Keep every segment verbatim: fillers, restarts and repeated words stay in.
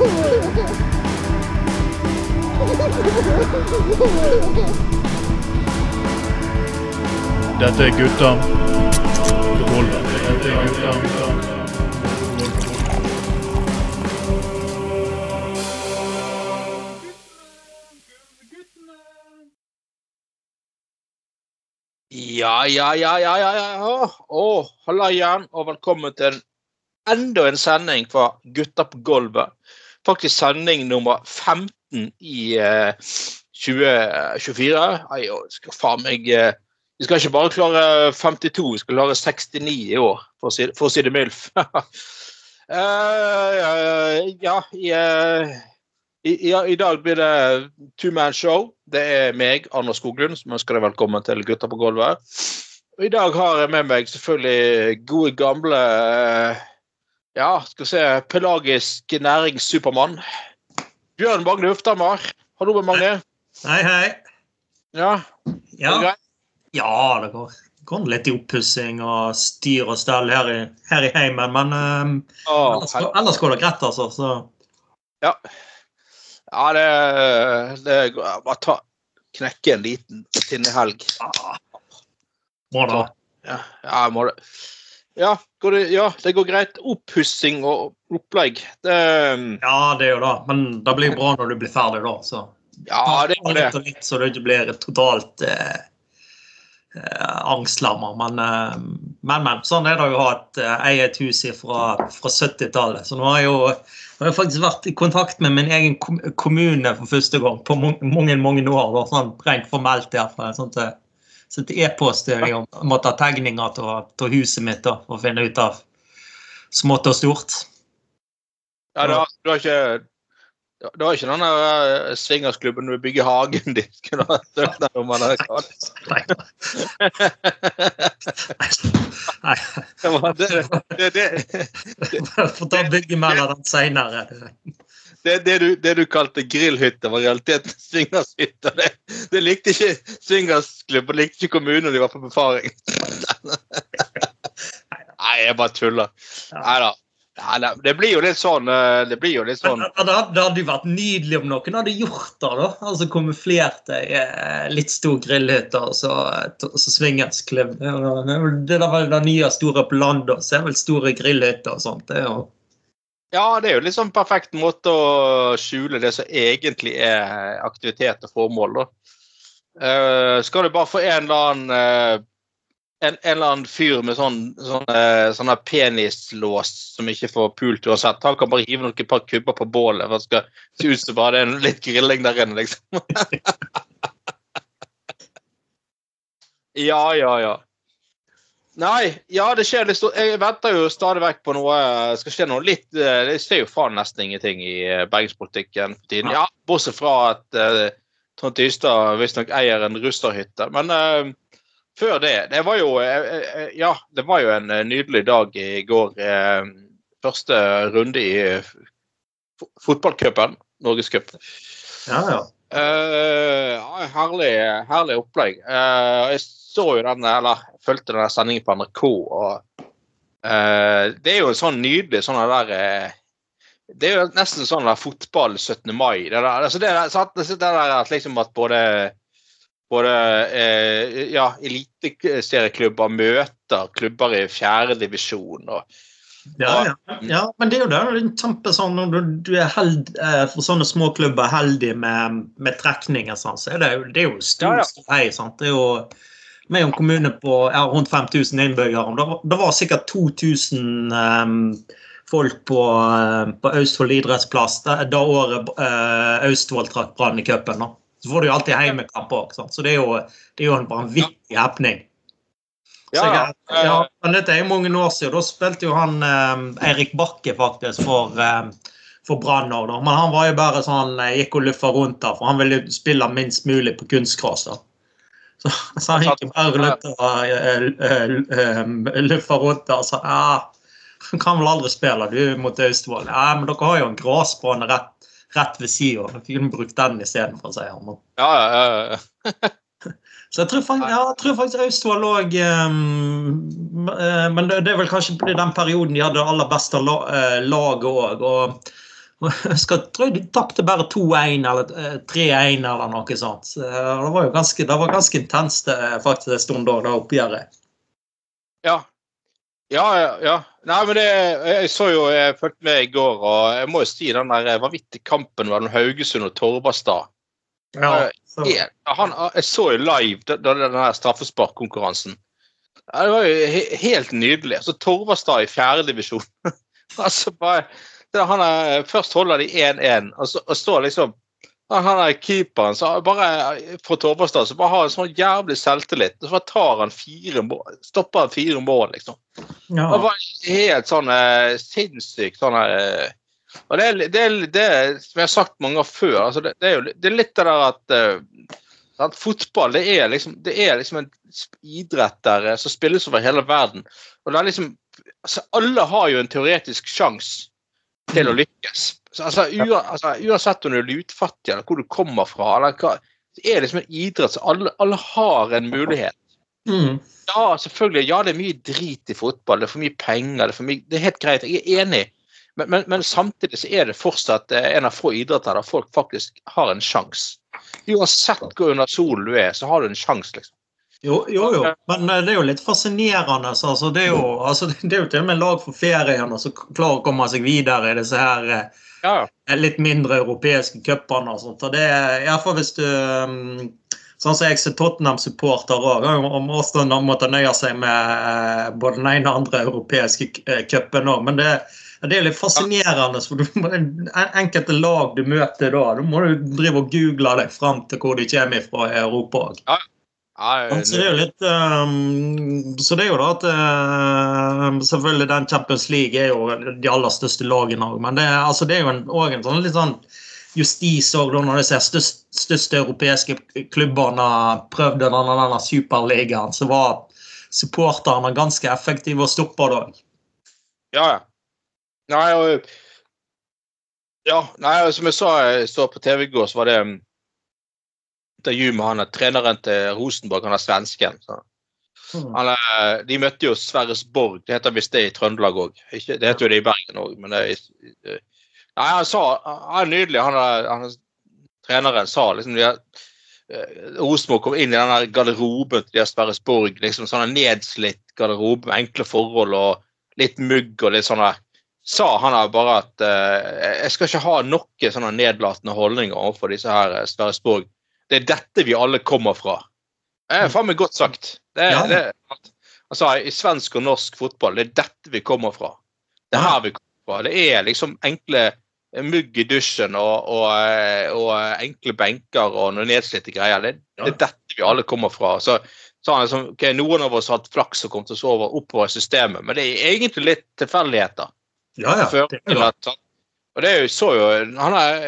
Dette er gutta på gulvet. Dette er gutta på gulvet. Ja, ja, ja, ja, ja, ja. Åh, halla igjen, og velkommen til enda en sending fra Gutta på gulvet. Faktisk sending nummer femten i eh, tjue tjuefire. Ai, skal faen meg... Eh, vi skal ikke bare klare femtito, vi skal klare sekstini i år, for å si, for å si det mildt. uh, ja, i, uh, i, i, i dag blir det two-man show. Det er meg, Anders Skoglund, som ønsker deg velkommen til Gutta på gulvet. Og i dag har jeg med meg selvfølgelig gode gamle, ja, skal vi se, pelagisk næringssupermann. Bjørn Magne Huftammer. Hallo med Magne. Hei, hei. Ja, ja. Det ja, det går, går litt i oppussing og styr og stell her i, her i heimen, men um, oh, ellers, ellers går det greit, altså. Så. Ja. Ja, det, det bare ta, knekke en liten tinnehelg. Ah, må da. Ja, ja, må det. Ja, går det, ja, det går greit. Oppussing og opplegg. Det, ja, det er jo da. Men det blir bra når du blir ferdig da, så. Ja, det er det. Litt, litt, så det ikke blir totalt eh, eh, angstlammer. Men, eh, men, men, sånn er det jo å ha et eh, eget hus fra, fra syttitallet. Så nå har jeg jo Jeg har faktisk vært i kontakt med min egen kommune for første gang på mange, mange år, da, sånn rent formelt derfor, sånn til, så til e-post jeg måtte ha tegninger til, til huset mitt da, for å finne ut av smått og stort. Ja, du har, du har ikke, du har ikke denne uh, swingersklubben du bygger hagen din, skulle du ha søkt deg om man har kalt? Nei. Nei. Det, det, det, det, For da bygger melder den senere. Det, det, du, det du kalte grillhytte var realiteten swingershytte. Det, det likte ikke swingersklubben, likte ikke kommunen når de var på befaring. Nei, jeg bare tuller. Neida. Ja, det blir jo litt sånn, det blir jo litt sånn. Det, det, det hadde jo vært nydelig om noen hadde gjort det da, altså kamuflerte litt stor grillhytte og så, så swingersklubb. Det der var det nye store på landet, så er vel store grillhytter og sånt. Det er jo... Ja, det er jo litt sånn perfekt måte å skjule det som egentlig er aktivitet og formål da. Uh, skal du bare få en eller annen... Uh, En, en eller annen fyr med sånn, sånn, uh, sånn penislås som ikke får pult uansett. Han kan bare hive noen par kubber på bålet for at det skal se ut som bare det er en litt grilling der inne, liksom. ja, ja, ja. Nei, ja, det skjer litt stort. Jeg venter jo stadig vekk på noe, skal skje noe litt, uh, det skjer jo faen nesten ingenting i uh, bergenspolitikken for tiden. Ja, bortsett fra at uh, Trond Tystad visst nok eier en russerhytte, men... Uh, Før det, det var jo, ja, det var jo en nydelig dag i går, eh, første runde i fotballcupen, Norgescup. Ja, ja. Eh, ja, herlig, herlig opplegg. Eh, jeg så jo den, eller følte den sendingen på N R K, og eh, det er jo en sånn nydelig, sånn der, eh, det er jo nesten sånn der fotball syttende mai. Det der, altså det, det, det der at liksom at både... Både eh, ja, eliteserieklubber møter klubber i fjerde divisjon. Og, ja, ja. ja, men det er jo det. Det er kjempe sånn, når du, du er held, eh, for sånne små klubber heldig med, med trekninger, sånn, så er det, det er jo stor ja, ja. Hei, sant? Det er jo med en kommune på ja, rundt fem tusen innbyggere. Det, det var sikkert to tusen um, folk på, uh, på Østfold idrettsplass da, da året uh, Østfold trakk brann i køppen, da. Så får du jo alltid heimekamp også, så det er jo, det er jo en vanvittig happening. Ja, jeg, ja, men dette er jo mange år siden, da spilte jo han eh, Eirik Bakke faktisk for, eh, for Brann da, men han var jo bare sånn, gikk og luffa rundt da, for han ville jo spille minst mulig på kunstgras da. Så, så han gikk jo bare luffa, uh, uh, uh, luffa rundt da, og sa, ja, han kan vel aldri spille, du mot Østfold. Ja, men dere har jo en grasbane rett rett ved siden, og vi kunne brukt den i stedet for å si han. Ja, ja, ja. Så jeg tror faktisk, ja, jeg tror faktisk Østfold lå, um, uh, men det, det er vel kanskje den perioden de hadde aller beste la, uh, laget også, og Jeg skal, tror jeg de tapte bare to en eller tre en eller noe sånt. Så det var jo ganske, det var ganske intenst faktisk en stund da, da oppgjøret. Ja. Ja, ja, ja. Nei, men det, jeg så jo, jeg følte med i går, og jeg må jo si den der vanvittige kampen mellom Haugesund og Torvastad. Ja, så. Jeg, han, jeg så jo live da, da den der straffesparkkonkurransen. Ja, det var jo he, helt nydelig. Altså, Torvastad i fjerde divisjon. altså, bare, det, han er, først holder de en en, og så og står liksom, han er keeperen, så bare fra Torvastad, så bare har en sånn jævlig selvtillit, og så tar han fire mål, stopper han fire mål, liksom. Ja. Det var helt sånn uh, sinnssykt, sånn uh, og det er, det, er, det er, som jeg har sagt mange år før, altså det, det er jo det er litt det der at, uh, at fotball, det er liksom, det er liksom en idrett der uh, som spilles over hele verden, og det er liksom, altså alle har jo en teoretisk sjans til å lykkes. Så, altså, u, altså, uansett om du er lutfattig, eller hvor du kommer fra, eller hva, det er liksom en idrett, så alle, alle har en mulighet. Mm. Ja, selvfølgelig, ja, det er mye drit i fotball, det er for mye penger, det er, for mye, det er helt greit, jeg er enig, men, men, men samtidig så er det fortsatt en av få idretter der folk faktisk har en sjans. Uansett hvor under solen du er, så har du en sjans, liksom. Jo, jo, jo, men det er jo litt fascinerende, altså, det, er jo, altså, det er jo til og med lag for ferien, og så klarer å komme seg videre i disse her ja. litt mindre europeiske køppene og sånt, og det er i hvert fall hvis du, sånn som jeg ser Tottenham-supporter også, om også måtte nøye seg med både den ene og andre europeiske køppen også, men det, det er litt fascinerende, for du må, enkelte lag du møter da, du må du drive og google deg frem til hvor de kommer fra i Europa også. Ja. Ja, så det er jo litt um, så det er jo da at uh, selvfølgelig den Champions League er jo de aller største lagene også, men det, altså, det er jo en, også en sånn litt sånn justis også, når disse største, største europeiske klubberne prøvde denne, denne superligaen, så var supporterne ganske effektive og stoppet da. Ja, ja. Nei, og, ja, nei, som jeg sa, jeg så på T V i går, så var det intervju med han er treneren til Rosenborg, han er svensken. Så. Han er, de møtte jo Sverresborg, det heter visst det i Trøndelag også. Det heter jo det i Bergen også, men det er... Nei, han sa, han er nydelig, han er, han er treneren sa, liksom, de er, Rosenborg kom inn i denne garderoben til de Sverresborg, liksom sånn nedslitt garderobe med enkle forhold og litt mugg og litt sånn der. Sa han er bare at uh, jeg skal ikke ha noe sånne nedlatende holdninger overfor disse her Sverresborg. Det er dette vi alle kommer fra. Det er faen meg godt sagt. Det er, ja. det, altså, i svensk og norsk fotball, det er dette vi kommer fra. Det er her vi kommer fra. Det er liksom enkle mugg i dusjen og, og, og enkle benker og noen nedslitte greier. Det, det er dette vi alle kommer fra. Så sa han liksom, okay, noen av oss har hatt flaks og kommet oss over oppover systemet, men det er egentlig litt tilfeldigheter. Ja, ja. Det er at, og det er jo så jo, han er,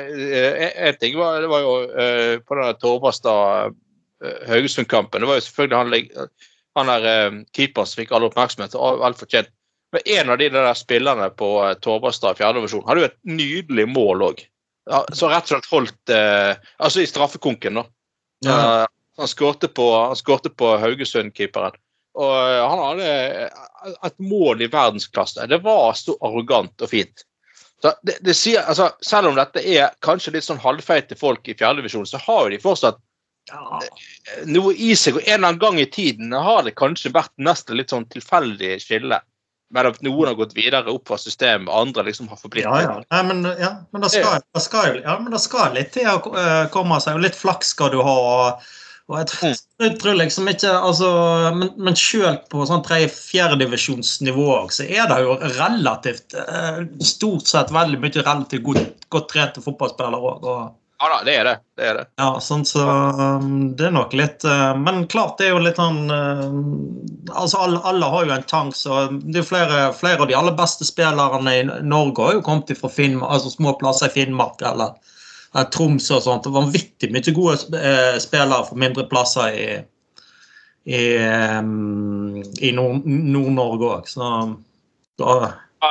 en ting var, det var jo uh, på denne Torvastad uh, Haugesund-kampen, det var jo selvfølgelig han, han der uh, keeper som fikk alle oppmerksomhet, og alt fortjent. Men en av de der spillerne på uh, Torvastad fjerde divisjon hadde jo et nydelig mål også. Ja, så rett og slett holdt, uh, altså i straffekonken da. Ja. Uh, han skårte på, han skårte på Haugesund-keeperen. Og uh, han hadde et mål i verdensklasse. Det var så arrogant og fint. Så det, det sier, altså, selv om dette er kanskje litt sånn halvfeite folk i fjerde divisjon, så har jo de fortsatt ja. noe i seg, og en eller annen gang i tiden har det kanskje vært nesten litt sånn tilfeldig skille, med at noen har gått videre opp fra systemet, andre liksom har forblitt. Ja, ja. Ja, men, ja, men det skal, det skal, ja, men det skal litt til å komme seg, og litt flaks skal du ha, og jeg tror, jeg tror liksom ikke, altså, men, men selv på sånn tre-fjerde divisjonsnivå så er det jo relativt, eh, stort sett veldig mye relativt godt, godt trente fotballspillere også. Og, ja da, det er det, det er det. Ja, sånn så um, det er nok litt, uh, men klart det er jo litt sånn, uh, altså alle, alle har jo en chans, og det er flere, flere av de aller beste spillerne i Norge har jo kommet fra Finnmark, altså små plasser i Finnmark, eller Troms og sånt, det var vanvittig mye gode eh, spillere for mindre plasser i, i, um, i Nord- Nord-Norge også, så da... Ja,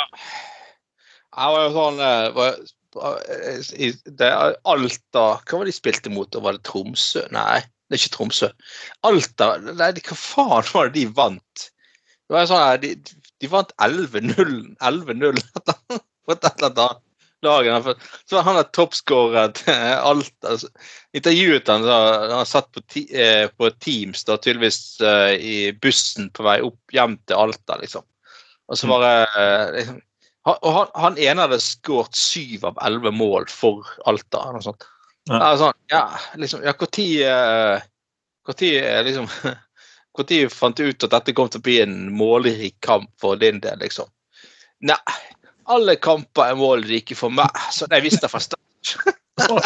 jeg var jo sånn, var, i, det, Alta, hva var de spilte mot, og var det Tromsø? Nei, det er ikke Tromsø. Alta, nei, hva faen var det de vant? Det var sånn, de, de vant elleve null, elleve null, på et eller annet. dagen. Så han er toppskåret alt. Altså, intervjuet han, så han har satt på, ti, eh, på Teams, da, tydeligvis eh, i bussen på vei opp hjem til Alta, liksom. Og så var det, eh, liksom, han, og han, han ene hadde skåret syv av elleve mål for Alta, eller noe sånt. Ja. Altså, ja, liksom, ja, hvor tid, eh, hvor tid, eh, liksom, hvor tid fant du ut at dette kom til å bli en målrik kamp for din del, liksom? Nei, alle kamper er målrike for meg, så det visste jeg fra start.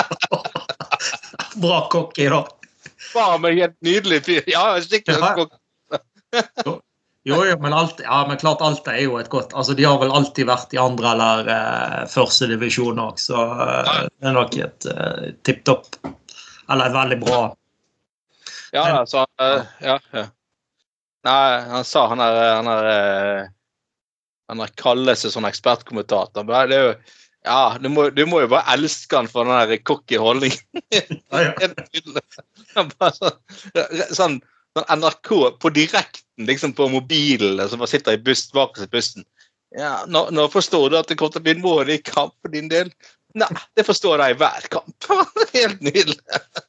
Bra kokk i dag. Bare med helt nydelig fyr. Ja, sikkert ja. Kokk. jo, jo, men, alt, ja, men klart alt er jo et godt. Altså, de har vel alltid vært i andre eller eh, første divisjon også, så eh, det er nok et eh, tipptopp. Eller veldig bra. Ja, men, altså, uh, ja, ja. Nei, han sa han er, han er, han er kallet seg sånn ekspertkommentator. Men det er jo, ja, du må, du må jo bare elske han for den der cocky holdningen. Ja, ja. Bare sånn, sånn, sånn N R K på direkten, liksom på mobilen, som bare sitter i buss, bak i bussen. Ja, nå, nå forstår du at det kommer til å bli en mål i kamp for din del. Nei, det forstår jeg i hver kamp. Helt nydelig.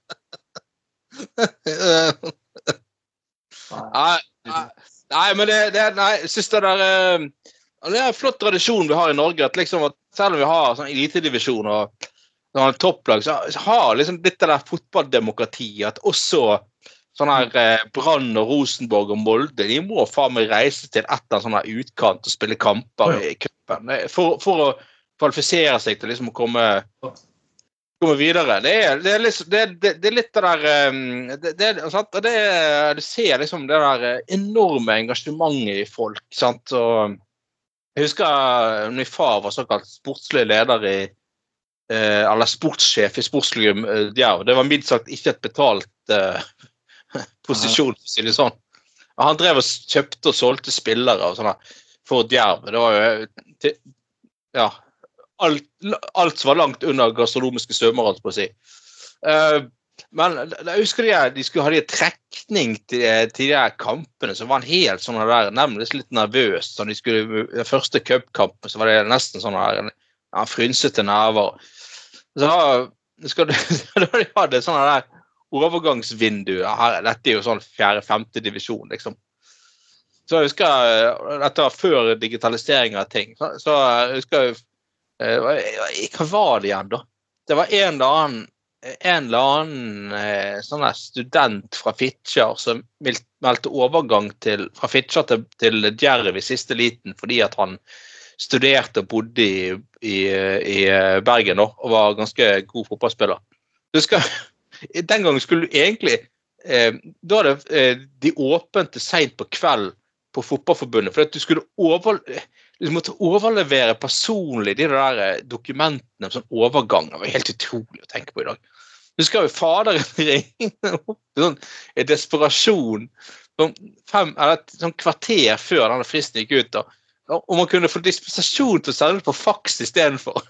Nei, nei, nei, men det, det nei, jeg synes det der det er en flott tradisjon vi har i Norge, at liksom at selv om vi har sånn elitedivisjon og sånn topplag, så, så har liksom dette der fotballdemokratiet, at også sånn her eh, Brann og Rosenborg og Molde, de må faen meg reise til et eller sånn her utkant og spille kamper i cupen, for, for å kvalifisere seg til liksom å komme komme videre. Det er, det er, liksom, det, det, det er litt det der det, det, sant? Det, det ser liksom det der enorme engasjementet i folk, sant? Og jeg husker min far var såkalt sportslig leder i eh, eller sportssjef i Sportsklubb Djerv. Det var minst sagt ikke et betalt eh, posisjon, for å si det sånn. Han drev og kjøpte og solgte spillere og sånne, for Djerv. Det var jo ja Alt, alt som var langt under gastronomiske sømmer, alt på å si. Uh, men jeg husker de, de skulle ha de trekning til, til de kampene, så var han helt sånn der, nemlig litt nervøs. Så de skulle, den første cupkampen, så var det nesten sånn der, ja, frynsete nerver. Så skal de hadde sånn der overgangsvindu. Her, dette er jo sånn fjerde-femte divisjon, liksom. Så jeg husker, dette var før digitalisering av ting, så, så jeg husker hva var det igjen da? Det var en eller annen, en eller annen eh, sånn student fra Fitjar som meldte overgang til, fra Fitjar til, til Djerv i siste liten, fordi at han studerte og bodde i, i, i Bergen da, og var ganske god fotballspiller. Du skal, den gangen skulle du egentlig, eh, da var det eh, de åpente sent på kveld på fotballforbundet, for at du skulle over du måtte overlevere personlig de der dokumentene om sånn overgang. Det var helt utrolig å tenke på i dag. Du skal jo faderen ringe opp sånn, i desperasjon sånn, fem, eller sånn kvarter før denne fristen gikk ut da, og man kunne få dispensasjon til å sende på fax i stedet for.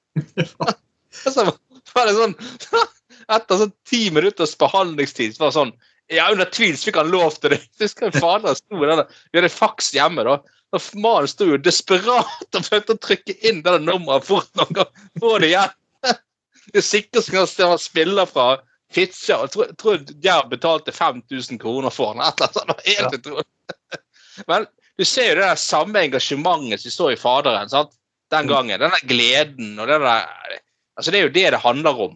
Så var det sånn, etter sånn ti minutters behandlingstid, så var det sånn, ja, under tvil så fikk han lov til det. Så skal jo faderen stå der, vi hadde fax hjemme da, og mannen stod jo desperat og prøvde å trykke inn denne nummeret fort noen gang. Få det igjen. Det er sikkert som han spiller fra Fitjar. Jeg tror, jeg tror Djerv betalte fem tusen kroner for han. Eller sånn. Helt utrolig. Men du ser jo det der samme engasjementet som står i faderen, sant? Den gangen. Den der gleden og den der, altså det er jo det det handler om.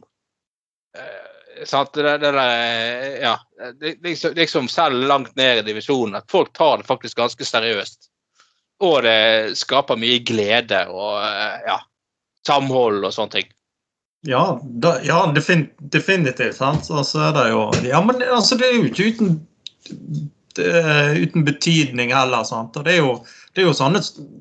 Sant? Det, det der, ja, det, liksom, liksom selv langt ned i divisjonen, at folk tar det faktisk ganske seriøst. Og det skaper mye glede og ja, samhold og sånne ting. Ja, da, ja defin, definitivt, sant? Og så er det jo, ja, men altså, det er jo ikke uten, det, uten betydning heller, sant? Og det er jo, det er jo sånne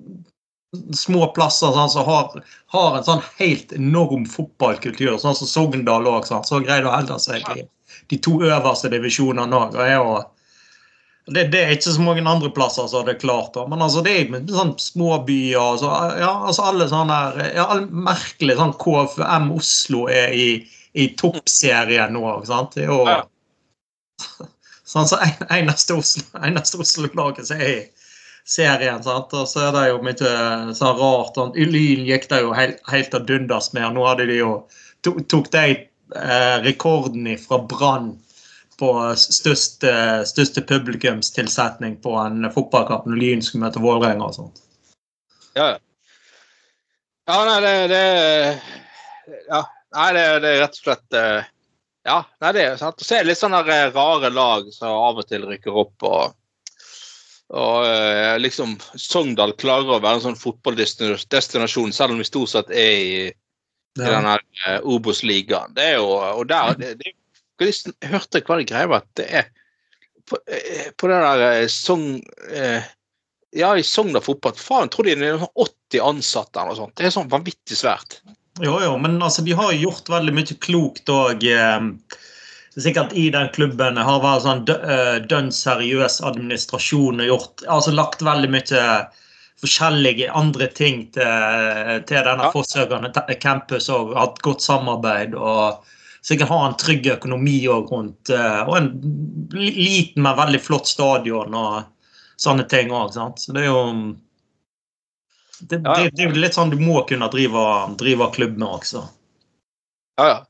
små plasser sånn, som har, har en sånn helt enorm fotballkultur, sånn som Sogndal også, sant? Så greier å helde seg i de to øverste divisjonene også, og er jo Det, det er ikke så mange andre plasser så det er klart da. Men altså det er sånn små byer så, ja, altså alle sånne her, ja, alle merkelige sånn K F M Oslo er i, i toppserien nå, ikke sant? Det er jo sånn så en, eneste Oslo, eneste Oslo-laget som er, serien, sant? Og så er det jo mye sånn rart. Sånn. Lyn gikk det jo helt, helt av dundas med, og nå hadde de jo tok, tok de eh, rekorden fra Brann på største, største publikumstilsetning på en fotballkamp når Lyn skulle møte Vålerenga og sånt. Ja, ja, nei, det, det ja, nei, det, det er rett og slett ja, nei, det er sant. Og så er det litt sånne rare lag som av og til rykker opp, og og liksom Sogndal klarer å være en sånn fotballdestinasjon, selv om vi stort sett er i, ja. i denne uh, Obos-ligaen. Det er jo, og der, det, det, jeg hørte hva det greier at det er på, på den der Sogn, uh, ja, i Sogndal fotball, faen, tror de det er åtti ansatte eller noe sånt. Det er sånn vanvittig svært. Jo, jo, men altså, de har jo gjort veldig mye klokt og eh, sikkert i den klubben har vært sånn dønn seriøs administrasjon og gjort, altså lagt veldig mye forskjellige andre ting til, til denne ja. forsøkende campus og hatt godt samarbeid og sikkert ha en trygg økonomi og rundt, og en liten, men veldig flott stadion og sånne ting også, sant? Så det er jo det, ja. det, det er jo litt sånn du må kunne drive, drive klubb med også. Ja, ja.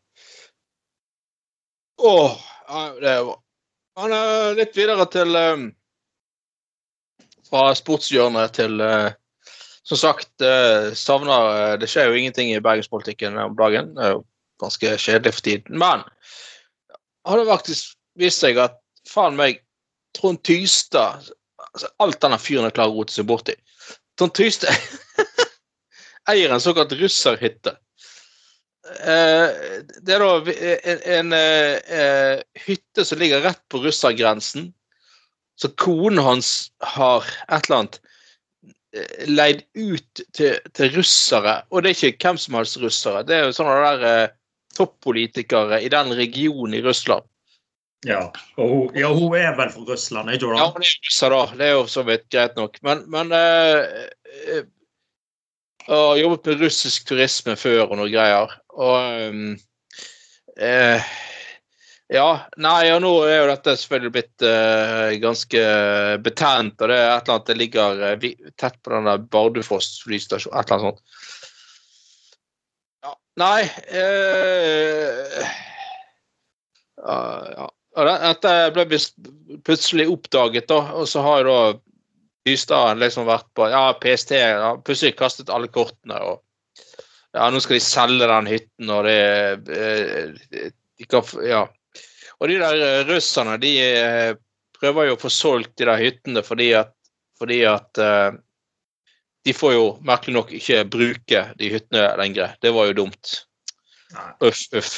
Åh, ja, det er bra. Han er litt videre til um, fra sportshjørnet til uh, som sagt, uh, savner uh, det skjer jo ingenting i bergenspolitikken om dagen. Det er jo ganske kjedelig for tiden. Men har det faktisk vist seg at faen meg Trond Tystad, altså, alt denne fyren er klar å rote seg bort i. Trond Tystad eier en såkalt russerhytte. Uh, det er da en, en uh, hytte som ligger rett på russergrensen, så konen hans har et eller annet uh, leid ut til, til russere, og det er ikke hvem som helst russere, det er jo sånne der uh, toppolitikere i den regionen i Russland. Ja, og hun, ja, hun er vel fra Russland, ikke da? Ja, hun er russer da, det er jo så vidt greit nok, men, men uh, uh, jeg har jobbet med russisk turisme før og noe greier. Og um, eh, ja, nei, og nå er jo dette selvfølgelig blitt uh, ganske betent, og det er et eller annet det ligger uh, tett på denne Bardufoss flystasjon, et eller annet sånt. Ja, nei, uh, uh, ja, dette ble plutselig oppdaget da, og så har jeg da Tystad liksom vært på, ja, P S T, ja, plutselig kastet alle kortene, og ja, nå skal de selge den hytten, og det, de kan, ja, og de der russerne, de prøver jo å få solgt de der hyttene, fordi at, fordi at de får jo merkelig nok ikke bruke de hyttene lenger, det var jo dumt. Uff, uff.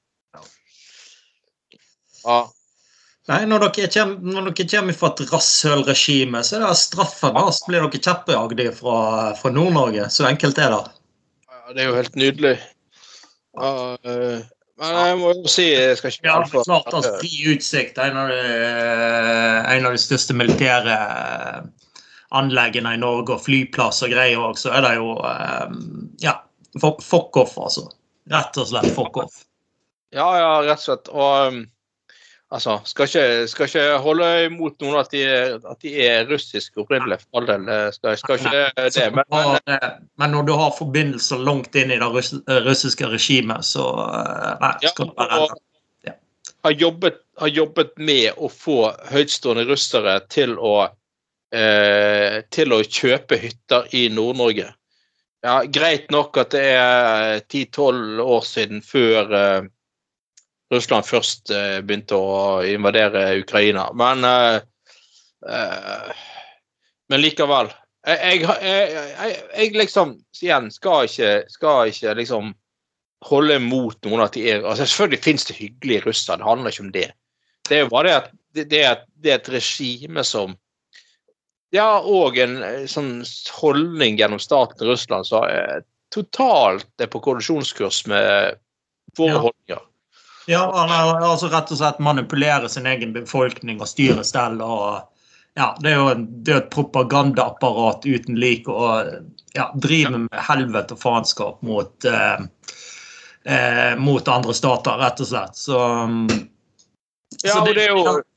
Ja. Nei, når dere kommer, når dere kommer fra et rasshølregime, så er det straffen, da, så blir dere kjeppejagde fra, fra Nord-Norge. Så enkelt er det. Ja, det er jo helt nydelig. Ja, øh, men jeg må jo si, jeg skal ikke... Ja, det er klart, altså, fri utsikt, en av, de, en av de største militære anleggene i Norge, og flyplass og greier også, så er det jo, ja, fuck off, altså. Rett og slett fuck off. Ja, ja, rett og slett, og... Altså, skal ikke, skal ikke holde imot noen at de, at de er russisk opprinnelig, for all del, skal, skal ikke det. Men, men, men når du har forbindelser langt inn i det russ, russiske regimet, så nei, skal du være redd. Ja. Har jobbet, har jobbet med å få høytstående russere til å, eh, til å kjøpe hytter i Nord-Norge. Ja, greit nok at det er ti til tolv år siden før... Eh, Russland først uh, begynte å invadere Ukraina, men uh, uh, men likevel jeg, jeg, jeg, jeg, jeg liksom igjen skal ikke, skal ikke liksom holde mot noen at de er, altså selvfølgelig finnes det hyggelige russere, det handler ikke om det, det er jo bare det at det, det, er, det er et regime som ja, og en sånn holdning gjennom staten i Russland så er totalt det på kollisjonskurs med våre ja. holdninger. Ja, han har altså rett og slett manipulere sin egen befolkning og styre stell, og ja, det er jo en, det er et propagandaapparat uten like, og ja, driver med helvete og faenskap mot, eh, eh, mot andre stater, rett og slett. Så, ja, så det, det er jo...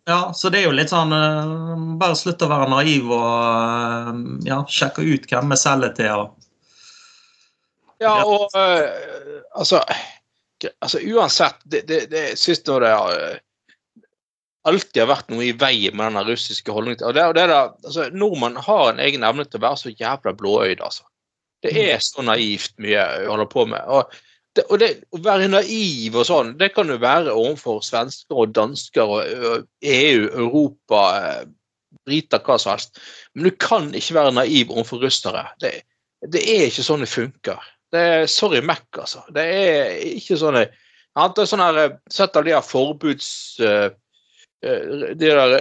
Ja, så det er jo litt sånn uh, bare slutt å være naiv og uh, ja, sjekke ut hvem vi selger til. Og... Ja, og uh, altså, altså uansett, det, det, det synes nå det har uh, alltid har vært noe i veien med denne russiske holdningen. Og det, og det der, altså, nordmenn har en egen evne til å være så jævla blåøyd, altså. Det er så naivt mye jeg holder på med. Og Det, og det, å være naiv og sånn, det kan jo være overfor svensker og dansker og E U, Europa, briter, hva som helst. Men du kan ikke være naiv overfor russere. Det, det er ikke sånn det funker. Det er, sorry Mac, altså. Det er ikke sånn det. Det er sånn her, sett av de her forbuds... de der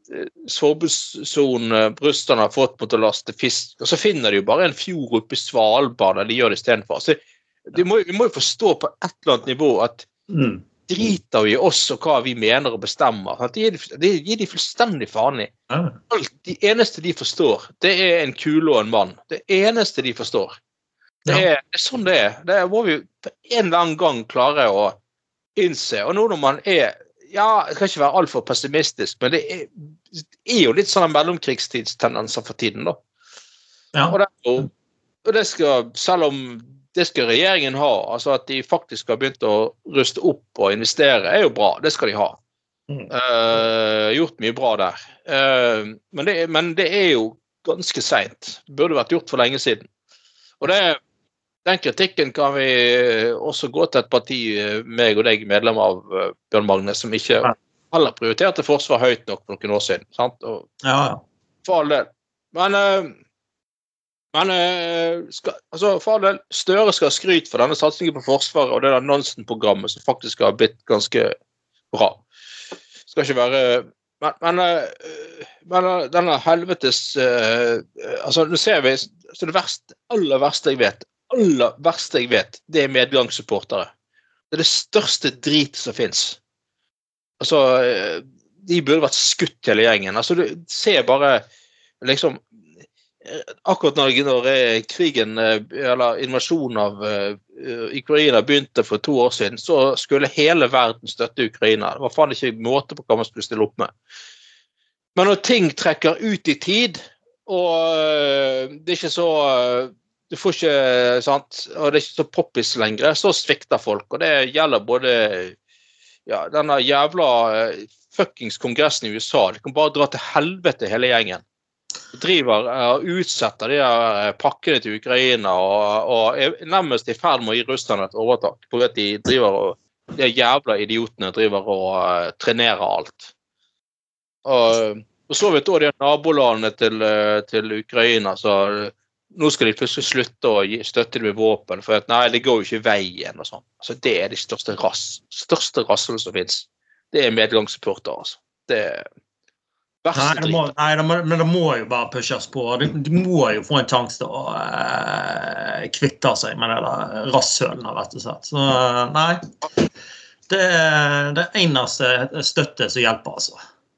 forbudssonen brystene har fått mot å laste fisk, og så finner de jo bare en fjord oppe i Svalbard der de gjør det i stedet for. Så de må, vi må jo forstå på et eller annet nivå at mm. driter vi oss og hva vi mener og bestemmer. Det gir de, det gir de fullstendig faen i. Ah. Alt, de eneste de forstår, det er en kule og en mann. Det eneste de forstår. Det er, det er sånn det er. Det må vi en eller annen gang klare å innse. Og nå når man er, ja, jeg kan ikke være alt for pessimistisk, men det er, er jo litt sånne mellomkrigstidstendenser for tiden da. Ja. Og, det, og, og det skal, selv om det skal regjeringen ha, altså at de faktisk har begynt å ruste opp og investere, er jo bra, det skal de ha. Mm. Uh, gjort mye bra der. Uh, men, det, men det er jo ganske sent. Det burde vært gjort for lenge siden. Og det, den kritikken kan vi også gå til et parti, meg og deg, medlem av uh, Bjørn Magne, som ikke heller prioriterte forsvar høyt nok for noen år siden. Sant? Og, ja, ja. For all del. Men... Uh, Men skal, altså, for all del, Støre skal ha skryt for denne satsingen på forsvaret og det der Nansen-programmet som faktisk har blitt ganske bra. Skal ikke være... Men, men, men denne helvetes... Uh, altså, nå ser vi... Så det verste, aller verste jeg vet, aller verste jeg vet, det er medgangssupportere. Det er det største dritet som finnes. Altså, de burde vært skutt hele gjengen. Altså, du ser bare liksom... Akkurat når, når krigen eller invasjonen av uh, Ukraina begynte for to år siden, så skulle hele verden støtte Ukraina. Det var faen ikke måte på hva man skulle stille opp med. Men når ting trekker ut i tid, og uh, det er ikke så uh, du får ikke, sant, og det er ikke så poppis lenger, så svikter folk. Og det gjelder både ja, denne jævla uh, fuckings kongressen i U S A. De kan bare dra til helvete hele gjengen. Driver og uh, utsetter de uh, pakkene til Ukraina og, og er nærmest i ferd med å gi Russland et overtak på at de driver og de jævla idiotene driver og uh, trenerer alt og, og så vet du de nabolandene til, uh, til Ukraina så uh, nå skal de plutselig slutte å gi, støtte dem med våpen for at nei, det går jo ikke i veien og sånn, så det er de største rass største rassene som finnes, det er medgangssupporter altså, det er Nei, det må, nei det må, men det må jo bare pushes på. De, de må jo få en sjanse til å eh, kvitte seg med det der rasshølene, rett og slett. Så nei, det er det eneste støtte som hjelper, altså.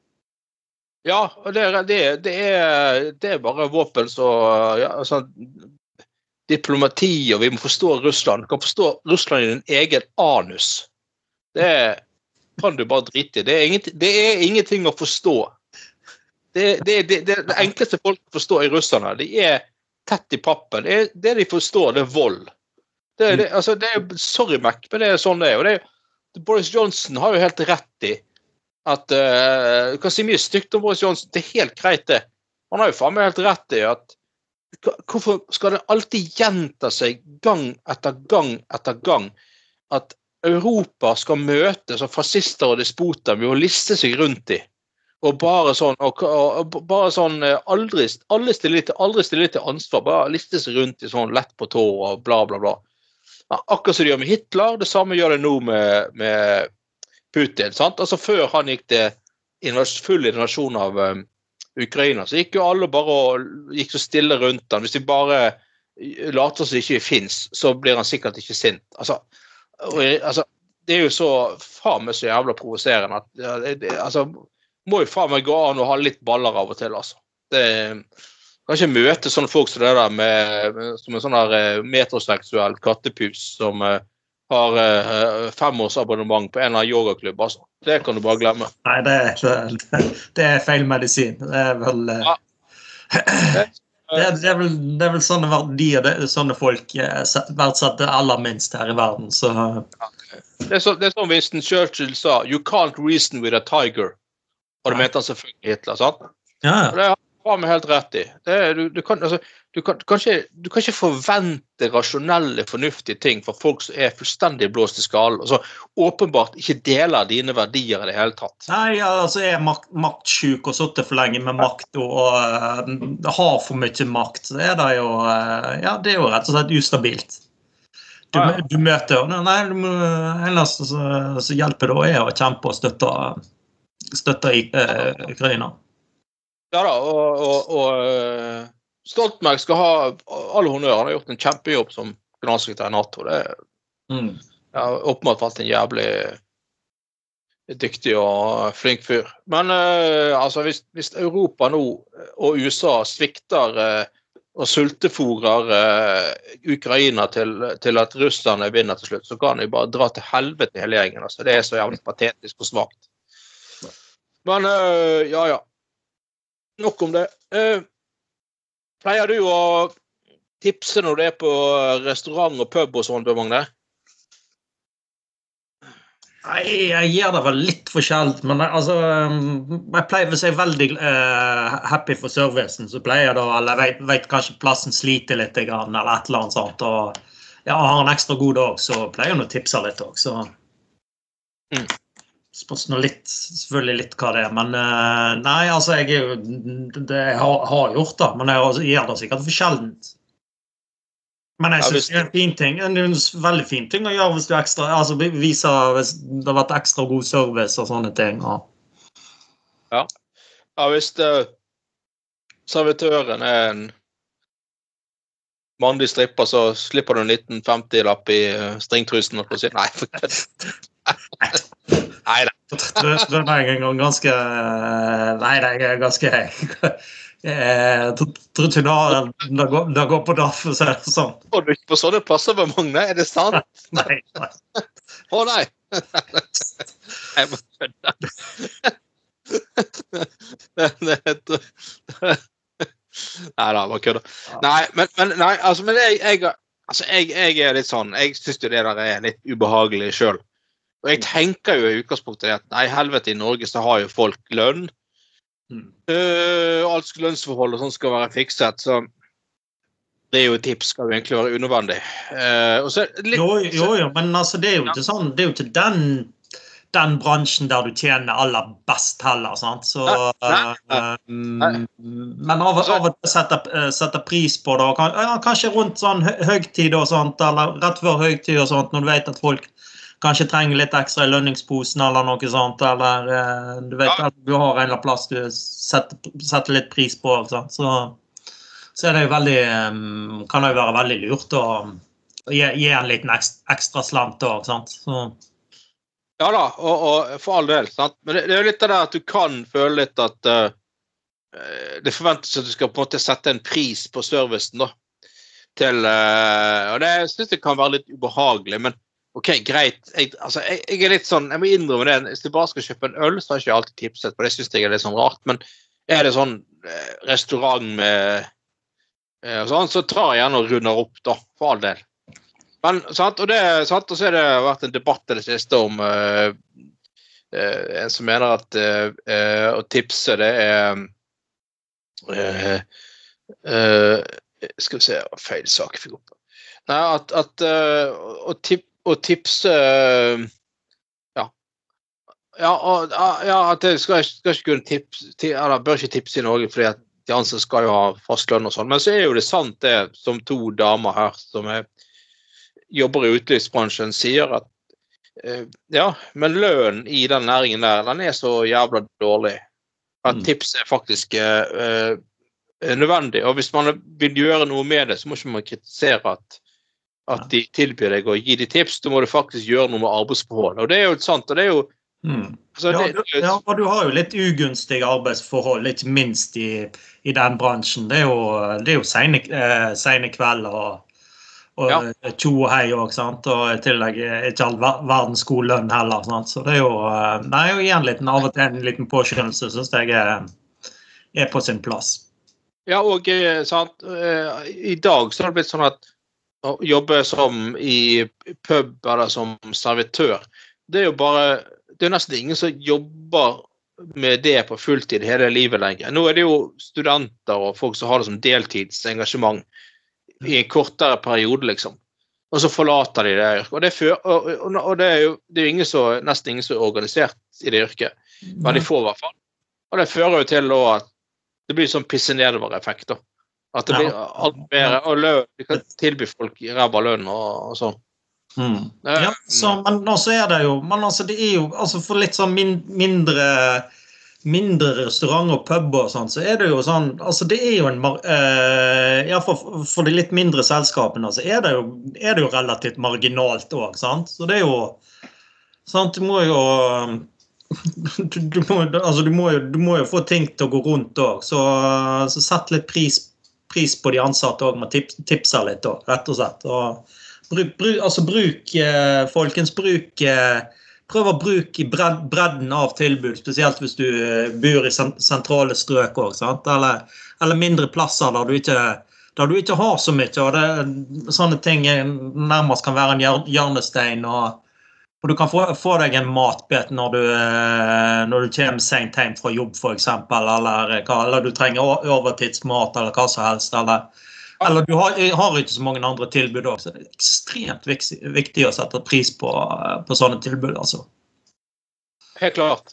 Ja, og det, det, det, er, det er bare våpen så ja, sånn, diplomati, og vi må forstå Russland. Du kan forstå Russland i din egen anus. Det kan du bare drite i. Det er, inget, det er ingenting å forstå. Det, det, det, det, det enkleste folk forstår i russerne, de er tett i pappen. Det, det de forstår, det er vold. Det, det, altså, det er, sorry, Mac, men det er sånn det er. Og det, Boris Johnson har jo helt rett i at, uh, du kan si mye stygt om Boris Johnson, det er helt greit det. Han har jo faen meg helt rett i at, hvorfor skal det alltid gjenta seg gang etter gang etter gang, at Europa skal møte som fascister og despoter med å liste seg rundt i. Og bare sånn, og, og, og bare sånn aldri, aldri stille til, aldri stille til ansvar, bare liste seg rundt i sånn lett på tå og bla bla bla. Ja, akkurat som de gjør med Hitler, det samme gjør det nå med, med Putin, sant? Altså før han gikk til full invasjon av um, Ukraina, så gikk jo alle bare og gikk så stille rundt han. Hvis de bare later som det ikke finnes, så blir han sikkert ikke sint. Altså, og, altså det er jo så faen meg så jævla provoserende at ja, det, det, altså må jo faen meg gå an å ha litt baller av og til, altså. Det kan ikke møte sånne folk som det der med, med som en sånn her metroseksuell kattepus som uh, har uh, fem års abonnement på en eller annen yogaklubb. Altså. Det kan du bare glemme. Nei, det er, det er feil medisin. Det er vel... Uh, ja. det, er, det, er vel det er vel sånne verdier, det er sånne folk uh, verdsetter aller minst her i verden. Så. Ja. Det er så, det er som Winston Churchill sa, you can't reason with a tiger. Og det mente han selvfølgelig Hitler, sant? Ja, ja. Og det har vi helt rett i. Det, du, du, kan, altså, du, kan, du, kan ikke, du kan ikke forvente rasjonelle, fornuftige ting for folk som er fullstendig blåst i skallen, og så åpenbart ikke deler dine verdier i det hele tatt. Nei, altså jeg er makt, maktsjuk og suttet for lenge med makt og uh, har for mye makt. Så er det jo, uh, ja, det er jo rett og slett ustabilt. Du, ja, ja. du møter, nei, du må, eneste som hjelper da er å kjempe og støtte, støtte i uh, Ukraina. Ja da, og, og, og Stoltenberg skal ha alle honnør. Han har gjort en kjempejobb som generalsekretær i NATO. Det er mm. ja, åpenbart vært en jævlig dyktig og flink fyr. Men uh, altså, hvis, hvis Europa nå og U S A svikter uh, og sultefòrer uh, Ukraina til, til at Russland vinner til slutt, så kan de bare dra til helvete hele gjengen. Altså. Det er så jævlig patetisk og svagt. Men uh, ja, ja. Nok om det. Uh, pleier du å tipse når du er på restaurant og pub og sånn, Magne? Nei, jeg gjør det vel litt forskjellig, men altså, jeg pleier å si veldig uh, happy for servicen, så pleier jeg da, eller jeg vet, vet kanskje plassen sliter litt, eller et eller annet sånt, og ja, har en ekstra god dag, så pleier jeg å tipse litt også, så mm. spørs nå litt, selvfølgelig litt hva det er, men uh, nei, altså, jeg, er jo, det, jeg har, har gjort det, men jeg gjør det sikkert for sjeldent. Men jeg synes det er en fin ting, det er en veldig fin ting å gjøre hvis du ekstra, altså viser hvis det har vært ekstra god service og sånne ting. Og. Ja. Ja, hvis det, servitøren er en mannlig stripper, så slipper du en liten femti-lapp i stringtrusen og si, nei, for nei, nei. Det er jeg ganske, nei, det er ganske... Jeg tror ikke det går, det går på daff, så er det sånn. Å, du ikke på sånne plasser med mange, er det sant? Nei, nei. Å, nei. Jeg må skjønne. Nei da, bare kødder. Nei, men, men, nei, altså, men jeg, jeg, altså, jeg, jeg er litt sånn, jeg synes jo det der er litt ubehagelig selv. Og jeg tenker jo i utgangspunktet at, nei, helvete, i Norge så har jo folk lønn. Mm. Uh, alt lønnsforhold og sånn skal være fikset, så det er jo et tips, skal jo egentlig være unødvendig. Uh, og så litt, jo, jo, jo, men altså det er jo ikke ja. sånn, det er jo ikke den, den bransjen der du tjener aller best heller, sant? Så, nei, nei, nei. Uh, men av og til setter, setter pris på det, kan, ja, kanskje rundt sånn høgtid og sånt, eller rett før høgtid og sånt, når du vet at folk kanskje trenger litt ekstra i lønningsposen eller noe sånt, eller eh, du vet ja. at du har en eller plass du setter, setter litt pris på, så, så er det jo veldig, um, kan det jo være veldig lurt å gi, gi en liten ekstra, ekstra slant også, sant? Så. Ja da, og, og for all del, sant? Men det, det er jo litt av det at du kan føle litt at uh, det forventes at du skal på en måte sette en pris på servicen da, til, uh, og det synes jeg kan være litt ubehagelig, men ok, greit. Jeg, altså, jeg, jeg er litt sånn, jeg må innrømme det, hvis du bare skal kjøpe en øl, så har jeg ikke alltid tipset, for det synes jeg er litt sånn rart, men er det sånn eh, restaurant med eh, sånn, så tar jeg gjerne og runder opp da, for all del. Men, sant, og det, sant, og så har det vært en debatt i det siste om eh, eh, en som mener at eh, å tipse det er eh, eh, skal vi se, feil sak jeg fikk opp. Nei, at, at uh, å tippe og tipse ja ja, og, ja at det skal, skal ikke kunne tipse eller bør ikke tipse i Norge fordi at de ansatte skal jo ha fast lønn og sånn, men så er jo det sant det som to damer her som er, jobber i utelivsbransjen sier at uh, ja, men lønnen i den næringen der, den er så jævla dårlig at tips er faktisk uh, nødvendig, og hvis man vil gjøre noe med det, så må ikke man kritisere at at de tilbyr deg å gi de tips, da må du faktisk gjøre noe med arbeidsforhold. Og det er jo sant, og det er jo... Mm. Altså, ja, det, du, ja, og du har jo litt ugunstige arbeidsforhold, ikke minst i, i den bransjen. Det er jo, det er jo sene, eh, sene kveld og, og Ja. tjo og hei også, sant? Og i tillegg ikke all ver- verdens god lønn heller, sant? Så det er jo, eh, det er jo igjen litt, av og til en liten påskjønnelse, synes jeg er, er på sin plass. Ja, og eh, sant, eh, i dag så har det blitt sånn at å jobbe som i pub eller som servitør, det er jo bare, det er nesten ingen som jobber med det på fulltid hele livet lenger. Nå er det jo studenter og folk som har det som deltidsengasjement i en kortere periode, liksom. Og så forlater de det yrket. Og det, før, og, og, og det er jo det er jo ingen så, nesten ingen som er organisert i det yrket. Men de får i hvert fall. Og det fører jo til at det blir sånn pisse nedover-effekt da. At det blir alt bedre, og løn, de kan tilby folk ræva lønn og, og sånn. Mm. Ja, så, men også er det jo, men altså det er jo, altså for litt sånn min, mindre, mindre restauranter og pub og sånn, så er det jo sånn, altså det er jo en, eh, ja, for, for de litt mindre selskapene, så er det jo, er det jo relativt marginalt også, sant? Så det er jo, sant, du må jo, du, du, må, altså du, må jo, du må jo få ting til å gå rundt også, så, så sett litt pris, pris på de ansatte også, med tips, tipser litt også, rett og slett, og Bruk, bruk, altså bruk, eh, folkens, bruk, eh, prøv å bruke bred, bredden av tilbud, spesielt hvis du eh, bor i sentrale strøk også, sant? Eller, eller mindre plasser der du, ikke, der du ikke har så mye, og det, sånne ting nærmest kan være en hjørnestein, og, og du kan få, få deg en matbet når du, eh, når du kommer sent hjem fra jobb, for eksempel, eller, eller du trenger overtidsmat, eller hva som helst, eller Eller du har, har ikke så mange andre tilbud også, så det er ekstremt viktig, viktig å sette pris på, på sånne tilbud, altså. Helt klart.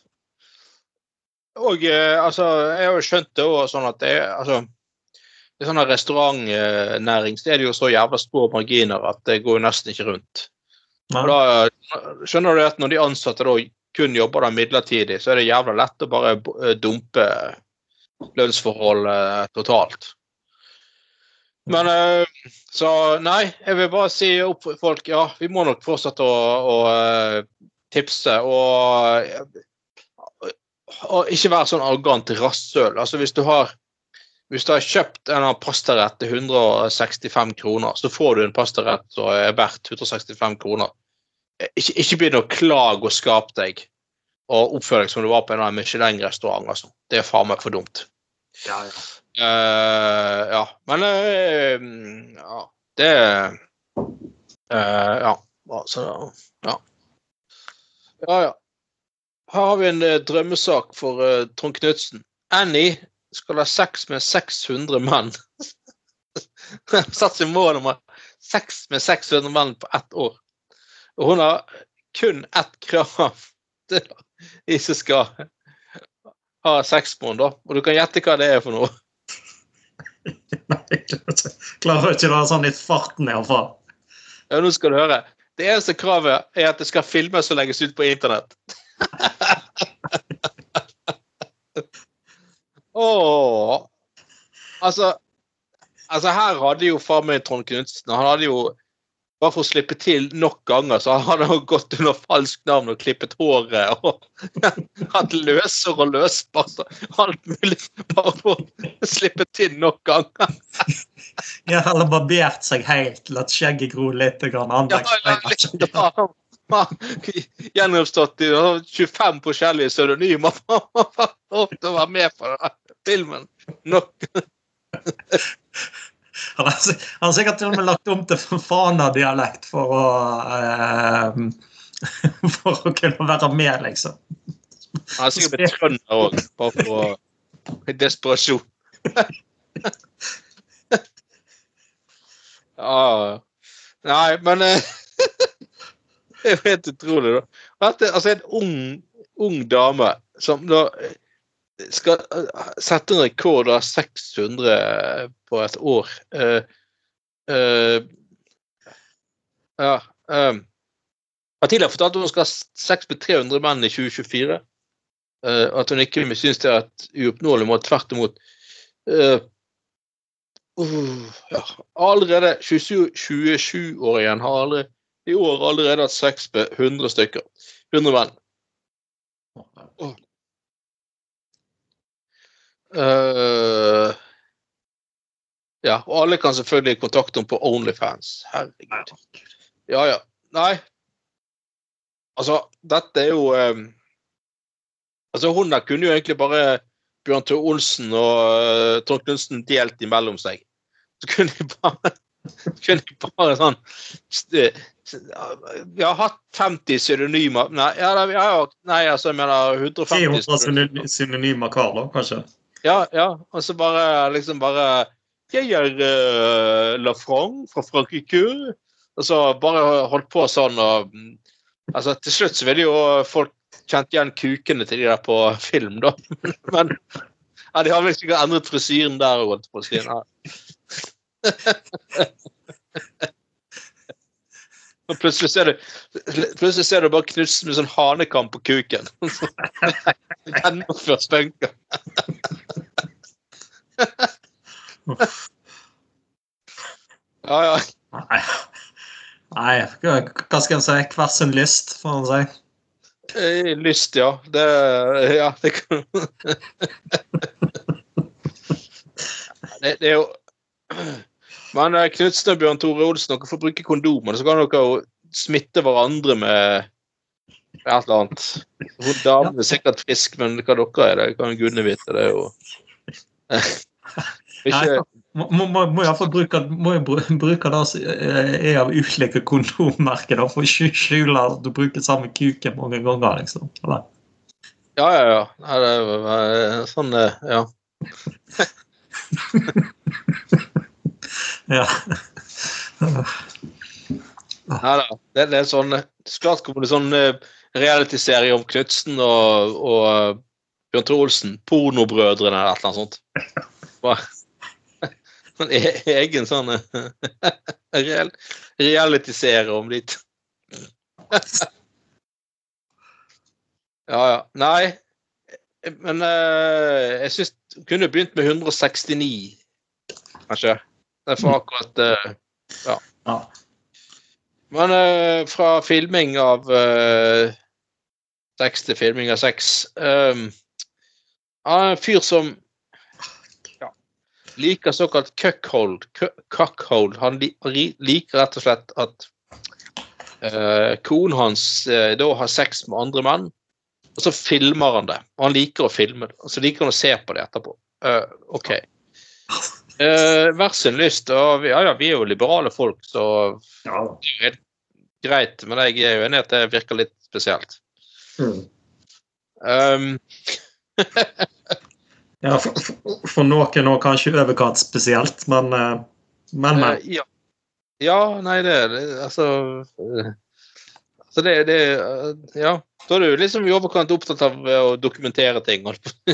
Og eh, altså, jeg har jo skjønt det også sånn at det er, altså, det er sånn restaurantnæring, så er det jo så jævla små marginer at det går nesten ikke rundt. Ja. Og da skjønner du at når de ansatte da kun jobber der midlertidig, så er det jævla lett å bare dumpe lønnsforholdet totalt. Men så nei, jeg vil bare si opp for folk, ja, vi må nok fortsette å, å tipse og, og ikke være sånn arrogant rasshøl. Altså hvis du har hvis du har kjøpt en pastarett til hundre og sekstifem kroner, så får du en pastarett som er verdt hundre og sekstifem kroner. Ikke, ikke begynne å klage og skape deg og oppføre deg som du var på en Michelin-restaurant, altså. Det er faen meg for dumt. Ja, ja. Uh, ja, men uh, ja, det uh, ja, altså, ja ja, ja her har vi en uh, drømmesak for uh, Trond Knudsen. Annie skal ha sex med seks hundre menn. Satt seg mål om sex med seks hundre menn på ett år, og hun har kun ett krav til de som skal ha sex med henne da, og du kan gjette hva det er for noe. Nei, klarer ikke å være sånn litt farten i hvert fall. Ja, nå skal du høre. Det eneste kravet er at det skal filmes og legges ut på internett. Åh. Altså, altså her hadde jo faen meg Trond Knudsen, han hadde jo bare for å slippe til nok ganger, så hadde han gått under falsk navn og klippet håret, og hatt løser og løsbatter, alt mulig, bare for å slippe til nok ganger. Ja, eller barbert seg helt, latt skjegget gro litt, grann anleggsbein. Ja, gjenoppstått i tjuefem forskjellige pseudonymer, for å være med på filmen. Nok. Han har, han har sikkert til og med lagt om til Fana-dialekt for å eh, for å kunne være med, liksom. Han har sikkert blitt trønder også, bare for å desperasjon. Ja, nei, men det er jo helt utrolig da. Altså en ung, ung dame som da skal sette en rekord av seks hundre på et år. Uh, uh, ja, um, jeg har tidligere fortalt at hun skal ha sex med tre hundre menn i tjue tjuefire. Uh, at hun ikke synes det er et uoppnåelig mål, tvert imot. Uh, uh, ja, allerede tjuesju-åringen har aldri, i år allerede hatt sex med hundre stykker. hundre menn. Uh. Uh, Ja, og alle kan selvfølgelig kontakte henne på OnlyFans. Herregud. Ja, ja. Nei. Altså, dette er jo... Um, altså, hun der kunne jo egentlig bare Bjørn Tore Olsen og uh, Trond Knudsen delt imellom seg. Så kunne de bare... kunne de bare sånn... Jeg har hatt femti synonymer. Nei, ja, ja, nei altså, jeg mener hundre og femti synonymer. Synonymer Karl, da, kanskje? Ja, ja. Og så bare, liksom bare... Jeg er uh, Lafranc fra Frankrike. Og så bare holdt på sånn, og... Altså, til slutt så ville jo folk kjent igjen kukene til de der på film, da. Men ja, de har vel ikke endret frisyren der, holdt på å si. Og plutselig ser du plutselig ser du bare Knudsen med sånn hanekam på kuken. Gjennomført spønker. Ja, ja. Nei. Nei, hva skal jeg si? Hver sin lyst, får man si. Lyst, ja. Det, ja, det kan... det, det er jo... Men Knudsen og Bjørn Tore Olsen, dere får bruke kondomer, så kan dere jo smitte hverandre med et eller annet. Hun damen er sikkert frisk, men hva dere er det? Kan gudene vite, det er jo... Ikke... Må, må, må jeg få bruke, må jeg bruke det som er av ulike kondommerker da, for å skjule at du bruker samme kuke mange ganger, liksom. Eller? Ja, ja, ja. Nei, det er sånn, ja. Ja. Neida, det, det er sånn, klart kommer det sånn reality-serie om Knudsen og, og Bjørn Tore Olsen, pornobrødrene eller et eller annet sånt. Hva? En egen sånn real, reality-serie om dit. Ja, ja. Nei, men uh, jeg synes du kunne begynt med hundre og sekstini, kanskje. Det er for akkurat, uh, ja. Ja. Men uh, fra filming av uh, seks til filming av seks, um, han er en fyr som ja, liker såkalt cuckold, cuckold. Han liker rett og slett at uh, konen hans uh, da har sex med andre menn, og så filmer han det. Og han liker å filme det, og så liker han å se på det etterpå. Uh, ok. Uh, hver sin lyst, og vi, ja, ja, vi er jo liberale folk, så ja, det er helt greit, men jeg er jo enig at det virker litt spesielt. Mm. Um, ja, for, for, for noen nå kanskje overkant spesielt, men, uh, men, men. Uh, ja. ja, nei, det er det, altså, uh, altså det, det uh, ja, da er du liksom i overkant opptatt av uh, å dokumentere ting.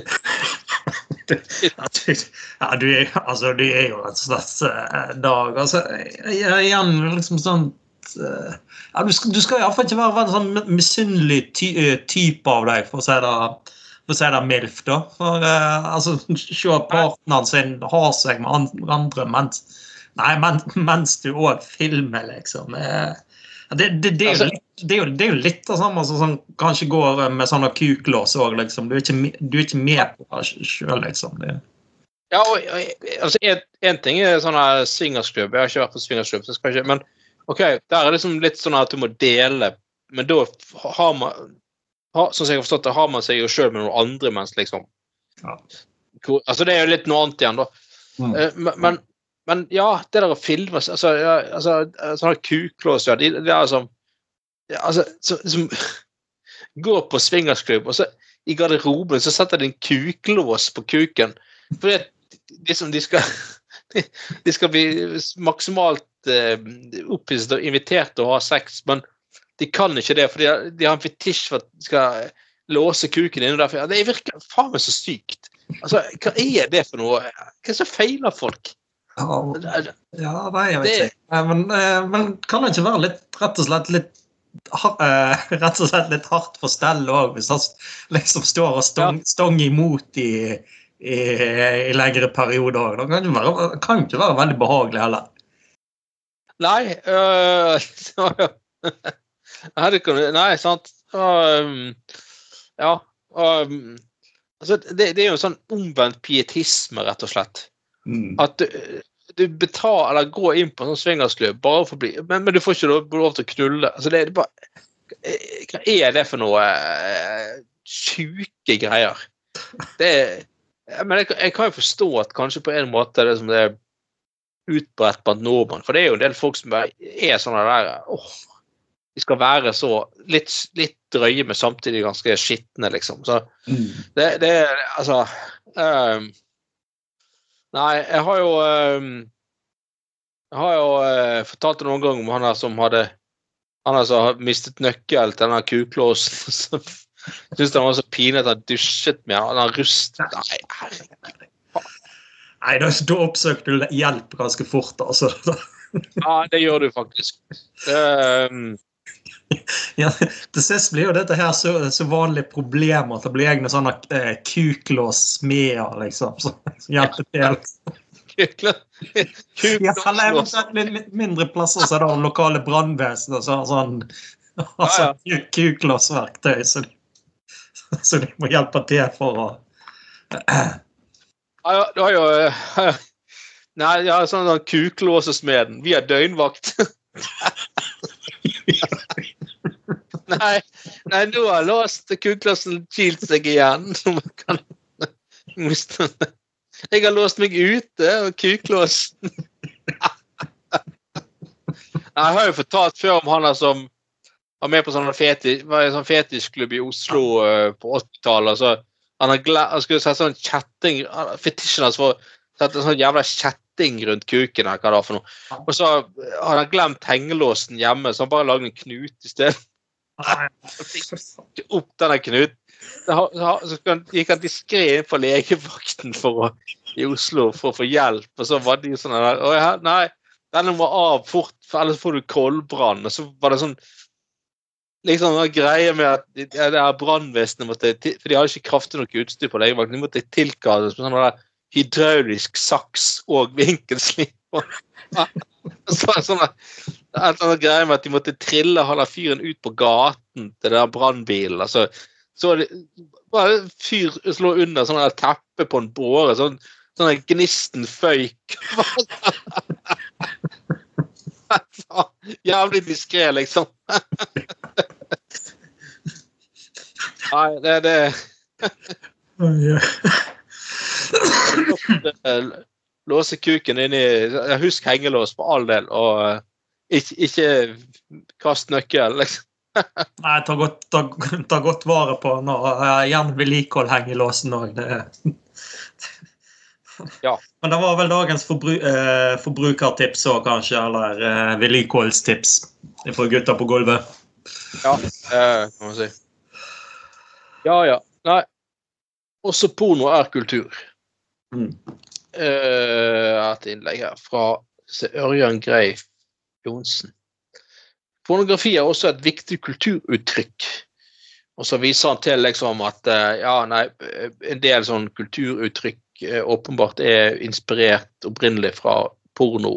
Ja, du er, altså, du er jo et slags uh, dag, altså, igjen liksom sånn, uh, ja, du skal, du skal i hvert fall ikke være en sånn misunnelig ty, uh, type av deg, for å si det, for å si det mildt da, for uh, altså, se at partneren sin har seg med andre, mens, nei, men, mens du også filmer, liksom, uh, det, det, det, er jo litt, det, er jo, det er jo litt det samme som sånn, kanskje går med sånne kuklås også, liksom. Du er ikke, du er ikke med på det selv, liksom. Det. Ja, og, altså, en, en ting er sånne swingersklubb, jeg har ikke vært på swingersklubb, så skal jeg ikke, men ok, der er det liksom litt sånn at du må dele, men da har man, har, sånn som jeg har forstått det, har man seg jo selv med noen andre mens, liksom. Ja. Altså, det er jo litt noe annet igjen, da. Mm. Uh, men Men ja, det der å filme, altså, ja, altså sånne kuklås, ja, det, det er altså, ja, altså så, som går på swingersklubb, og så i garderoben så setter de en kuklås på kuken, for det, liksom, de skal, de, de skal bli maksimalt eh, opphisset og invitert til å ha sex, men de kan ikke det, for de har, de har en fetisj for at de skal låse kuken inn, og derfor, ja, det virker faen meg så sykt. Altså, hva er det for noe? Hva er så feiler folk? Ja, nei, jeg vet ikke. Men, men kan det ikke være litt, rett og slett litt, rett og slett litt hardt for stell også, hvis han liksom står og stong, stong imot i, i, i lengre perioder. Det kan jo være, kan ikke være veldig behagelig heller. Nei, øh, nei, sant. Um, ja, um, altså, det, det er jo en sånn omvendt pietisme, rett og slett. Mm. At du betaler, eller går inn på en sånn svingersklubb, bare for å bli, men, men du får ikke lov, lov til å knulle. Altså, det er bare, hva er det for noe uh, syke greier? Det er, men jeg, jeg kan jo forstå at kanskje på en måte det som det er utbredt blant nordmenn, for det er jo en del folk som bare er sånne der, åh, de skal være så litt, litt drøye, men samtidig ganske skittende, liksom. Så det, det er, altså, um, nei, jeg har jo, um, jeg har jo uh, fortalt det noen ganger om han her som hadde, han altså har mistet nøkkel til denne kuklåsen, så synes han var så pinet at han dusjet med han, han har rustet, nei, herregud. Nei, da, da oppsøkte du hjelp ganske fort, altså. Ja, det gjør du faktisk. Um, ja, til sist blir jo dette her så, så vanlige problemer at det blir egne sånne eh, kuklås-smeder, liksom, som hjelper til. Ja, eller eventuelt mindre plasser så er det lokale brandvesen og så, sånn, altså, ja, ja. Kuklåsverktøy, så, så de må hjelpe til for å... Ja, du har jo nei, jeg har sånn sånn kuklåsesmeden vi har døgnvakt. nei, nei, nå har låst kuklåsen kilt seg igjen. Kan miste. Jeg har låst meg ute og kuklåsen. Jeg har jo fortalt før om han som var med på sånn fetis, var i sånn fetisklubb i Oslo uh, på åttitallet, så han har glemt, han skulle sette sånn chatting, fetisjen hans for sette sånn jævla chatting rundt kuken, eller hva det var for noe. Og så har han glemt hengelåsen hjemme, så han bare lagde en knut i stedet. Opp denne knut. Så gikk han diskret inn på legevakten for å, i Oslo for å få hjelp, og så var de sånn der, å ja, nei, denne må av fort, for ellers får du koldbrann, og så var det sånn, liksom noen greier med at det her brandvesenet måtte, for de hadde ikke kraftig nok utstyr på legevakten, de måtte tilkalles med sånn der hydraulisk saks og vinkelslipp. Så var det sånn et eller greier med at de måtte trille halve fyren ut på gaten til den brandbilen. Altså, så det, bare fyr slå under sånn der teppe på en båre, sånn, sånn der gnisten føyk. Jævlig diskret, liksom. Nei, det er det. Låse kuken inn i, husk hengelås på all del, og ikke, ikke kast nøkkel, liksom. Nei, ta godt, ta, ta godt vare på den, og gjerne vedlikehold hengelåsen også. Ja. Men det var vel dagens forbru eh, forbrukertips også, kanskje, eller eh, vedlikeholdstips for gutter på gulvet. Ja, eh, kan man si. Ja, ja. Nei. Også porno er kultur. Mm. Eh, et innlegg her fra Ørjan Grei Jonsen. Pornografi er også et viktig kulturuttrykk. Og så viser han til liksom at ja, nei, en del sånn kulturuttrykk åpenbart er inspirert opprinnelig fra porno.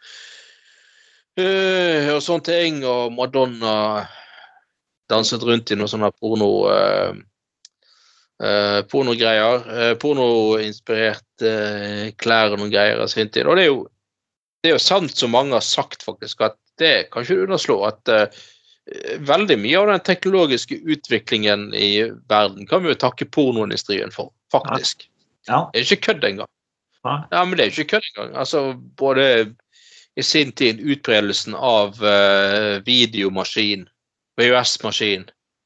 Uh, og sånne ting, og Madonna danset rundt i noen sånne porno uh, uh, pornogreier, uh, porno-inspirert uh, klær og noen greier av sin tid. Og det er jo, det er jo sant som mange har sagt faktisk, at det kan ikke underslå at uh, veldig mye av den teknologiske utviklingen i verden kan vi jo takke pornoindustrien for, faktisk. Ja. Det er ikke kødd engang. Ja. Ja, men det er ikke kødd engang. Altså, både i sin tid utbredelsen av uh, videomaskin, V H S-maskin,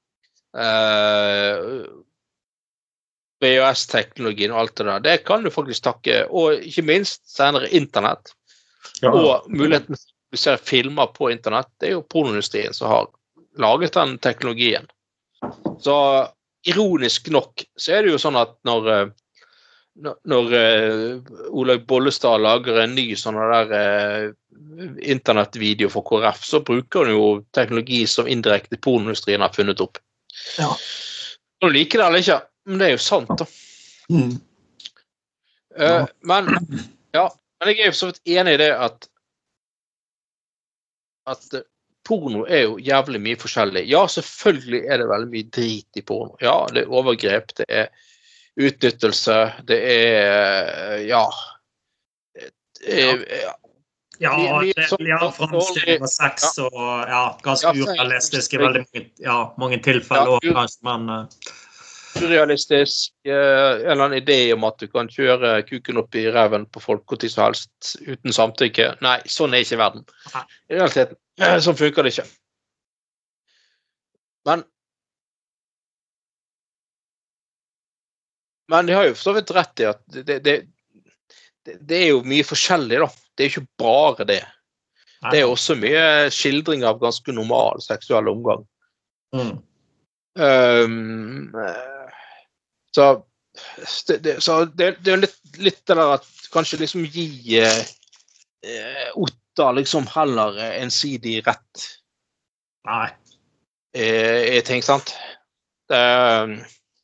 uh, V H S-teknologien og alt det der, det kan du faktisk takke, og ikke minst senere internett, ja. Og muligheten til å se filmer på internett, det er jo pornoindustrien som har laget den teknologien. Så ironisk nok, så er det jo sånn at når når, når uh, Olaug Bollestad lager en ny sånn der uh, internettvideo for K R F, så bruker hun jo teknologi som indirekte pornoindustrien har funnet opp. Ja. Nå liker det eller ikke, men det er jo sant da. Mm. Uh, ja. Men, ja, men jeg er jo så vidt enig i det at at porno er jo jævlig mye forskjellig. Ja, selvfølgelig er det veldig mye drit i porno. Ja, det er overgrep, det er utnyttelse, det er, ja, Ja, ja, mye, mye det, sånn- ja framstilling og sex Ja. og ja, ganske Ja, urealistisk i veldig mange, ja, mange tilfeller Ja, også, u- kanskje, men eh, Urealistisk. eh, En eller annen idé om at du kan kjøre kuken opp i reven på folk hvor tid som helst uten samtykke. Nei, sånn er ikke verden. Nei. I realiteten. eh, Sånn funker det ikke. Men Men de har jo for så vidt rett i at det, det, det, det er jo mye forskjellig, da. Det er jo ikke bare det. Det er jo også mye skildring av ganske normal seksuell omgang. mm. Um, eh, så det, det, så det, det er litt, litt det der at kanskje liksom gi eh, eh, Otta liksom heller eh, ensidig rett Nei. eh, i ting, sant? Det, um,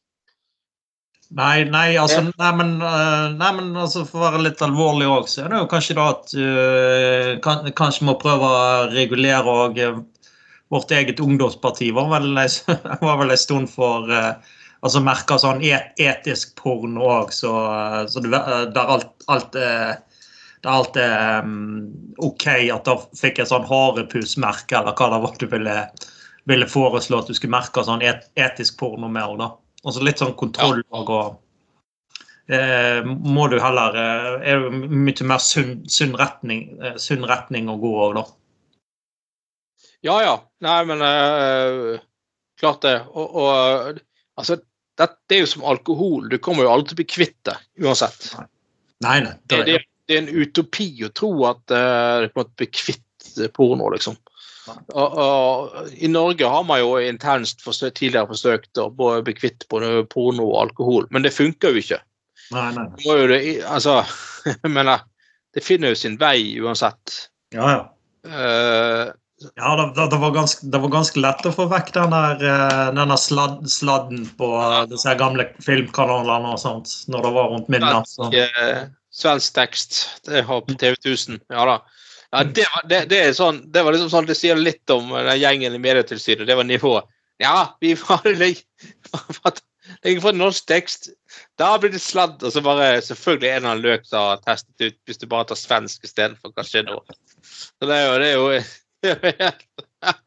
Nei, nei, altså, nei, men, eh, nei, men altså, for å være litt alvorlig også, så er det jo kanskje da at uh, kan, kanskje må prøve å regulere og uh, vårt eget ungdomsparti var vel, var vel en stund for uh, altså merker sånn et, etisk porn også, så, uh, så det, uh, der alt, alt uh, der alt er um, ok at da fikk jeg sånn harepusmerke, eller hva det var du ville, ville foreslå at du skulle merke sånn et, etisk porno mer da. Og så litt sånn kontroll og eh, må du heller eh, er det mye mer sunn, sunn, retning, eh, sunn retning å gå av da. ja, ja. Nei, men eh, klart det. Og, og altså, det, det er jo som alkohol. Du kommer jo aldri til å bli kvitt det, uansett. Nei, nei. Det, det, det er en utopi å tro at uh, du kommer til å bli kvitt porno, liksom. Og, og, I Norge har man jo intenst forsøkt, tidligere forsøkt å bli kvitt på porno og alkohol, men det funker jo ikke. Nei, nei. Det, jo det, altså, men, det finner jo sin vei uansett. Ja, ja. Uh, ja, det, det, var ganske, det var ganske lett å få vekk den der, den der sladd, sladden på disse gamle filmkanalene og sånt, når det var rundt midnatt. Så. Uh, svensk tekst, det har på T V tusen, ja da. Ja, det var, det, det er sånn, det var liksom sånn, det sier litt om den gjengen i Medietilsynet, det var nivå. Ja, vi var det ligger for norsk tekst, da blir det sladd, og så bare selvfølgelig en av løk som har testet ut, hvis du bare tar svensk i stedet for kanskje nå. Så det er jo, det er jo, det er jo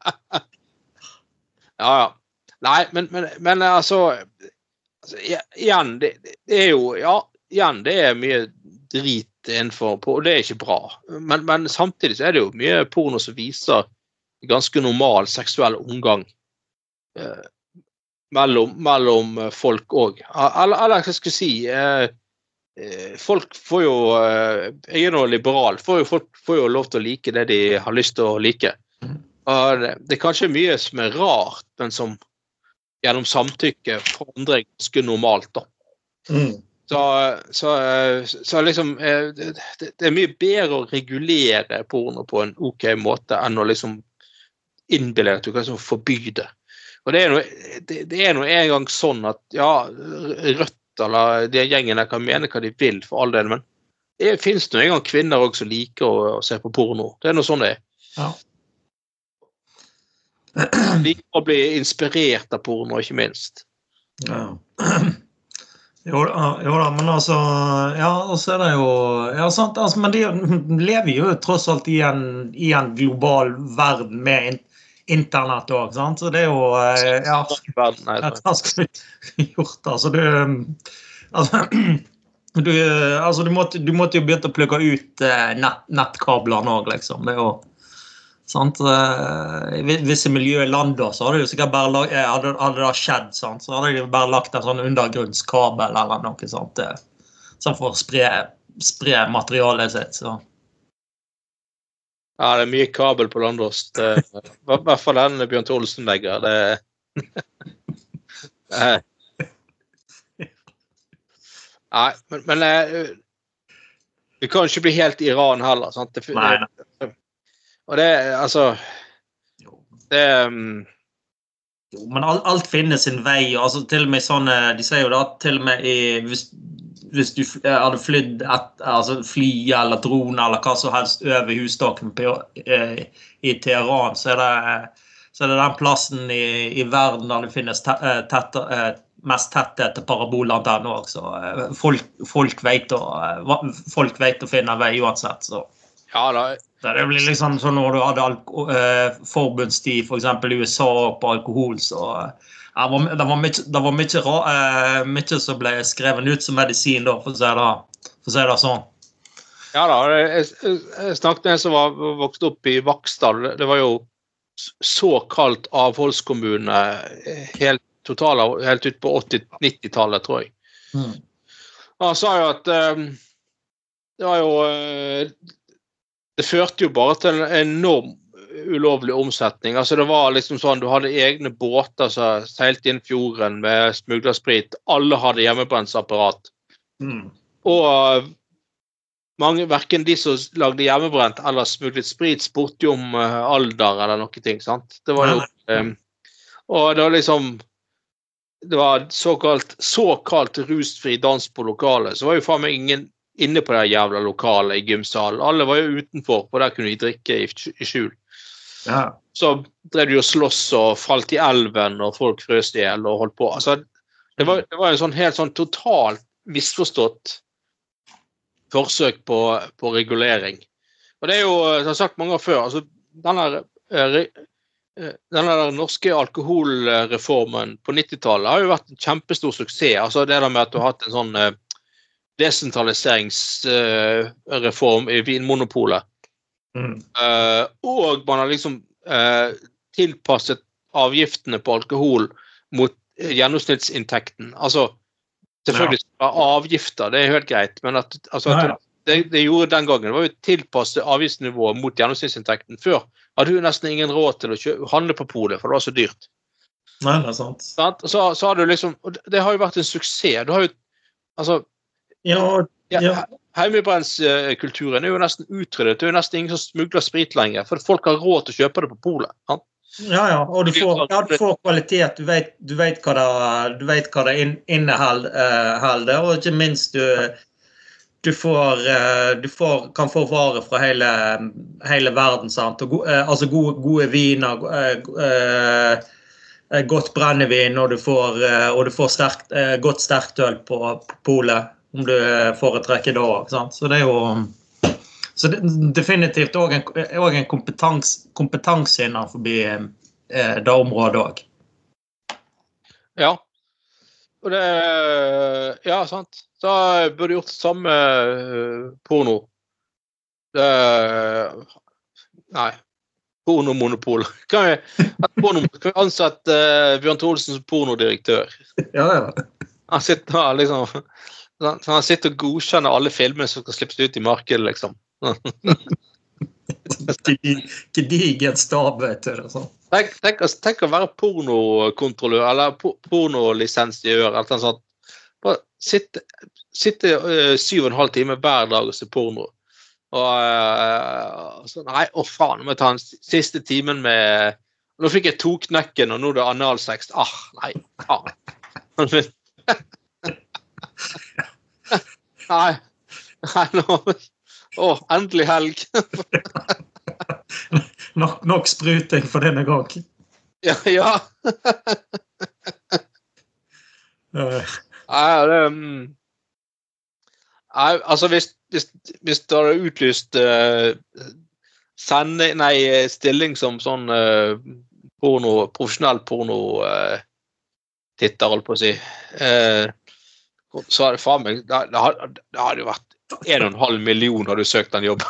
ja, ja. Nei, men, men, men altså, altså, igjen, det, det er jo, ja, igjen, det er mye drit innenfor, og det er ikke bra. Men, men samtidig så er det jo mye porno som viser ganske normal seksuell omgang eh, mellom, mellom folk også. Eller, eller hva skal jeg si, eh, folk får jo, eh, jeg er noe liberal, får jo, folk får jo lov til å like det de har lyst til å like. Og det, det er kanskje mye som er rart, men som gjennom samtykke forandrer ganske normalt da. Mm. Så, så, så liksom det, det er mye bedre å regulere porno på en ok måte enn å liksom innbille at du kan liksom forby det. Og det er noe, det, det er noe en gang sånn at ja, Rødt eller de gjengene kan mene hva de vil for all del, men det finnes noe en gang kvinner også som liker å, å se på porno. Det er noe sånn det er. Ja. Liker å bli inspirert av porno, ikke minst. Ja. Jo, jo da, men altså, ja, og så er det jo, ja, sant, altså, men de lever jo tross alt i en, i en global verden med in, internett også, sant, så det er jo, ja, hva skal vi gjort, altså, du, altså, du, altså, du måtte, du måtte jo begynne å plukke ut nett, nettkablene også, liksom, det er jo, sant, visse miljø i landet så hadde det jo sikkert bare lag, hadde, hadde det skjedd, sant? Så hadde de bare lagt en sånn undergrunnskabel eller noe sånt sånn for å spre, spre materialet sitt så. Ja, det er mye kabel på Landås i hvert fall den Bjørn Olsen legger det nei, men, men vi kan ikke bli helt Iran heller, sant? Det, nei, nei. Og det, altså det, um... jo, men alt, alt finner sin vei altså til og med sånn, de sier jo da til og med i, hvis, hvis du hadde flydd et, altså fly eller drone eller hva som helst over husdagen på, eh, i Teheran så er, det, så er det den plassen i, i verden der det finnes te, tett, eh, mest tetthet til parabolantenner også, så eh, folk, folk, vet å, eh, folk vet å finne vei uansett, så. Ja da. Det blir liksom sånn når du hadde alko, eh, forbundstid, for eksempel i U S A på alkohol, så ja, det, var, det var mye, det var mye, eh, mye som ble skrevet ut som medisin da, for å si det, for å si det sånn. Ja da, jeg, jeg snakket med en som var vokst opp i Vaksdal. Det var jo såkalt avholdskommune helt totalt, helt ut på åtti-nitti-tallet, tror jeg. Mm. Han sa jo at um, det var jo uh, det førte jo bare til en enorm ulovlig omsetning. Altså det var liksom sånn, du hadde egne båter som seilte inn fjorden med smuglersprit. Alle hadde hjemmebrensapparat. Mm. Og mange, hverken de som lagde hjemmebrent eller smuglet sprit, spurte jo om uh, alder eller noe ting, sant? Det var jo, um, og det var liksom, det var såkalt, såkalt rusfri dans på lokalet, så var jo faen meg ingen inne på det jævla lokalet i gymsalen. Alle var jo utenfor, og der kunne de drikke i, i skjul. Ja. Så drev de jo slåss og falt i elven, og folk frøs ihjel og holdt på. Altså, det var, det var en sånn helt sånn totalt misforstått forsøk på, på regulering. Og det er jo, som jeg har sagt mange år før, altså denne, denne norske alkoholreformen på nittitallet har jo vært en kjempestor suksess. Altså det der med at du har hatt en sånn desentraliseringsreform i Vinmonopolet. Mm. Uh, og man har liksom uh, tilpasset avgiftene på alkohol mot gjennomsnittsinntekten. Altså selvfølgelig ja. Avgifter, det er helt greit, men at, altså, at ja, ja. Det, det gjorde den gangen, det var jo tilpasset avgiftsnivået mot gjennomsnittsinntekten. Før hadde du nesten ingen råd til å kjøpe, handle på polet, for det var så dyrt. Nei, det er sant. Så, så har du liksom, og det har jo vært en suksess. Du har jo, altså, ja, ja. ja, heimebrenskulturen er jo nesten utryddet, det er jo nesten ingen som smugler sprit lenger, for folk har råd til å kjøpe det på polet. Ja? Ja, ja, og du får, ja, du får kvalitet, du vet, du vet hva det, du vet hva det inneholder, og ikke minst du, du, får, du får, kan få varer fra hele, hele verden, sant? Og, altså gode, gode viner, godt brennevin, og du får, og du får sterkt, godt sterktøl på polet, om du foretrekker det også, sant? Så det er jo... Så det, definitivt også en, også en kompetans, kompetanse innenfor eh, det området også. Ja. Og det, ja, sant. Så burde gjort det samme uh, porno. Det, nei, pornomonopol. Kan vi, porno, kan vi ansette uh, Bjørn Tholsen som pornodirektør? Ja, ja. Han sitter her liksom... Han sitter og godkjenner alle filmer som skal slippes ut i markedet, liksom. Gedigen stab, vet du det, sånn. Tenk, tenk, tenk å være pornokontrollør eller pornolisensiør eller noe sånt. Bare sitte, sitte uh, syv og en halv time hver dag og se porno. Og uh, så, nei, å faen, nå må jeg ta den siste timen med... Nå fikk jeg toknekken, og nå er det analsex. Ah, nei, faen. Nei, nei, nå... Åh, endelig helg. nok, nok spruting for denne gang. Ja, ja. Nei, det... Um, nei, altså, hvis, hvis, hvis du hadde utlyst uh, sende, nei, stilling som sånn uh, porno, profesjonell porno uh, titter, holdt på å si, uh, så hadde det faen meg, det, det, hadde, det hadde jo vært en og en halv million har du søkt den jobben.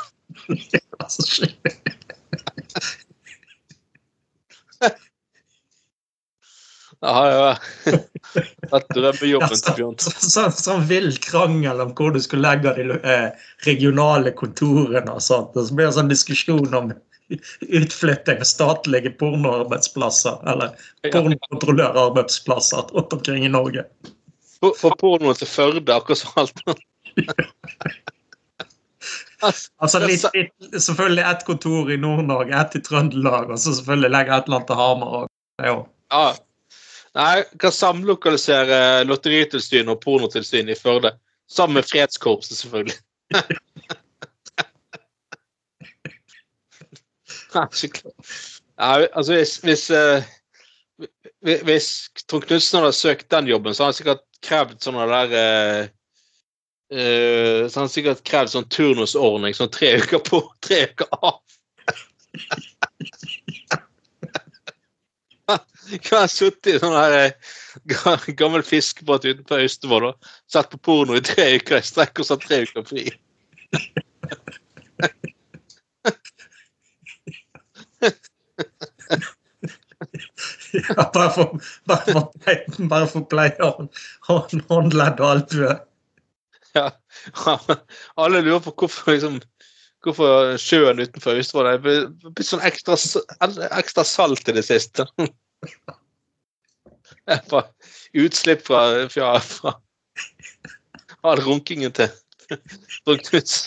Det har jo vært drømmejobben til Bjørn. Sånn så vill krangel om hvor du skulle legge de eh, regionale kontorene og sånt. Og så blir det sånn diskusjon om utflytting av statlige pornoarbeidsplasser, eller pornokontrollørarbeidsplasser rundt omkring i Norge. For, for pornoen til Førde, akkurat så alt. Altså litt, litt, selvfølgelig ett kontor i Nord-Norge, ett i Trøndelag, og så selvfølgelig legger et eller annet til Hamar. Ja. Nei, kan samlokalisere lotteritilsyn og pornotilsyn i Førde, sammen med fredskorpset selvfølgelig. Nei, altså hvis, hvis, hvis Trond Knudsen hadde søkt den jobben, så hadde han sikkert krevd sånne der uh, uh, så hadde han sikkert krevd sånn turnusordning, sånn tre uker på, tre uker av. Kan ha suttet i sånn her gammel fiskebåt utenfor Austevoll og satt på porno i tre uker i strekk og satt tre uker fri. Ja, bare for, bare for, bare for pleieren, håndledd og alt du er. Ja, alle lurer på hvorfor, liksom, hvorfor sjøen utenfor Austevoll er blitt sånn ekstra, ekstra salt i det siste. Det er bare utslipp fra, fra, fra all runkingen til Trond Knudsen.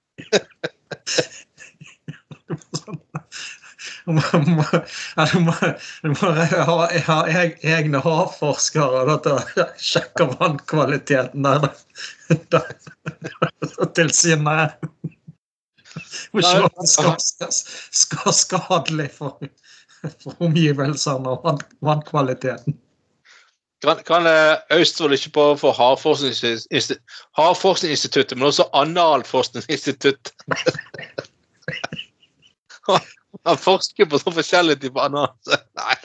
Du må, du må, du må ha, ha egne havforskere til å sjekke vannkvaliteten der, der, der til sine og se at det skal, skal skadelig for, for omgivelsene og vann, vannkvaliteten. Kan, kan Austevoll ikke på for Havforskningsinstituttet, Havforskningsinstituttet, men også Analforskningsinstitutt. Han forsker på så forskjellige typer analyser. Nei.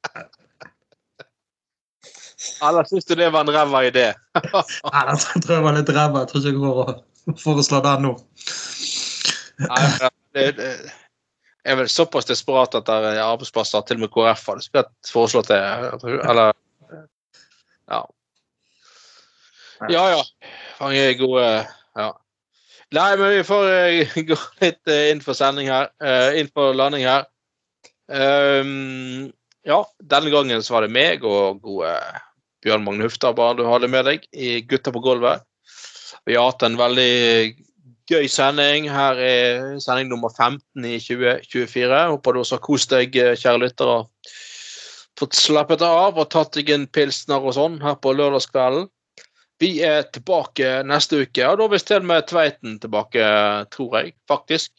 Eller synes du det var en ræva idé? Nei, jeg tror jeg var litt ræva. Jeg tror ikke jeg går å foreslå det nå. Nei, det, det er vel såpass desperat at det er arbeidsplasser til og med K R F hadde spilt foreslått det. Eller, ja. Ja, ja. Mange gode, ja. Nei, men vi får uh, gå litt uh, inn for sending her, uh, inn for landing her. Um, ja, denne gangen så var det meg og gode Bjørn Magne Huftabar du hadde med deg i Gutta på gulvet. Vi har hatt en veldig gøy sending. Her er sending nummer femten i tjue tjuefire. Håper du også har kost deg, kjære lytter, og fått slappet av og tatt deg en pilsner og sånn her på lørdagskvelden. Vi er tilbake neste uke, og da er vi til med Tveiten tilbake, tror jeg, faktisk.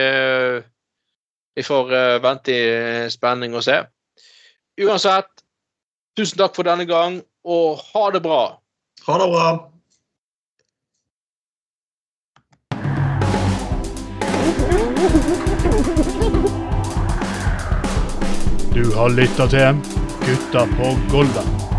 Vi får vente i spenning og se. Uansett, tusen takk for denne gang, og ha det bra. Ha det bra. Du har lyttet til Gutta på gulvet.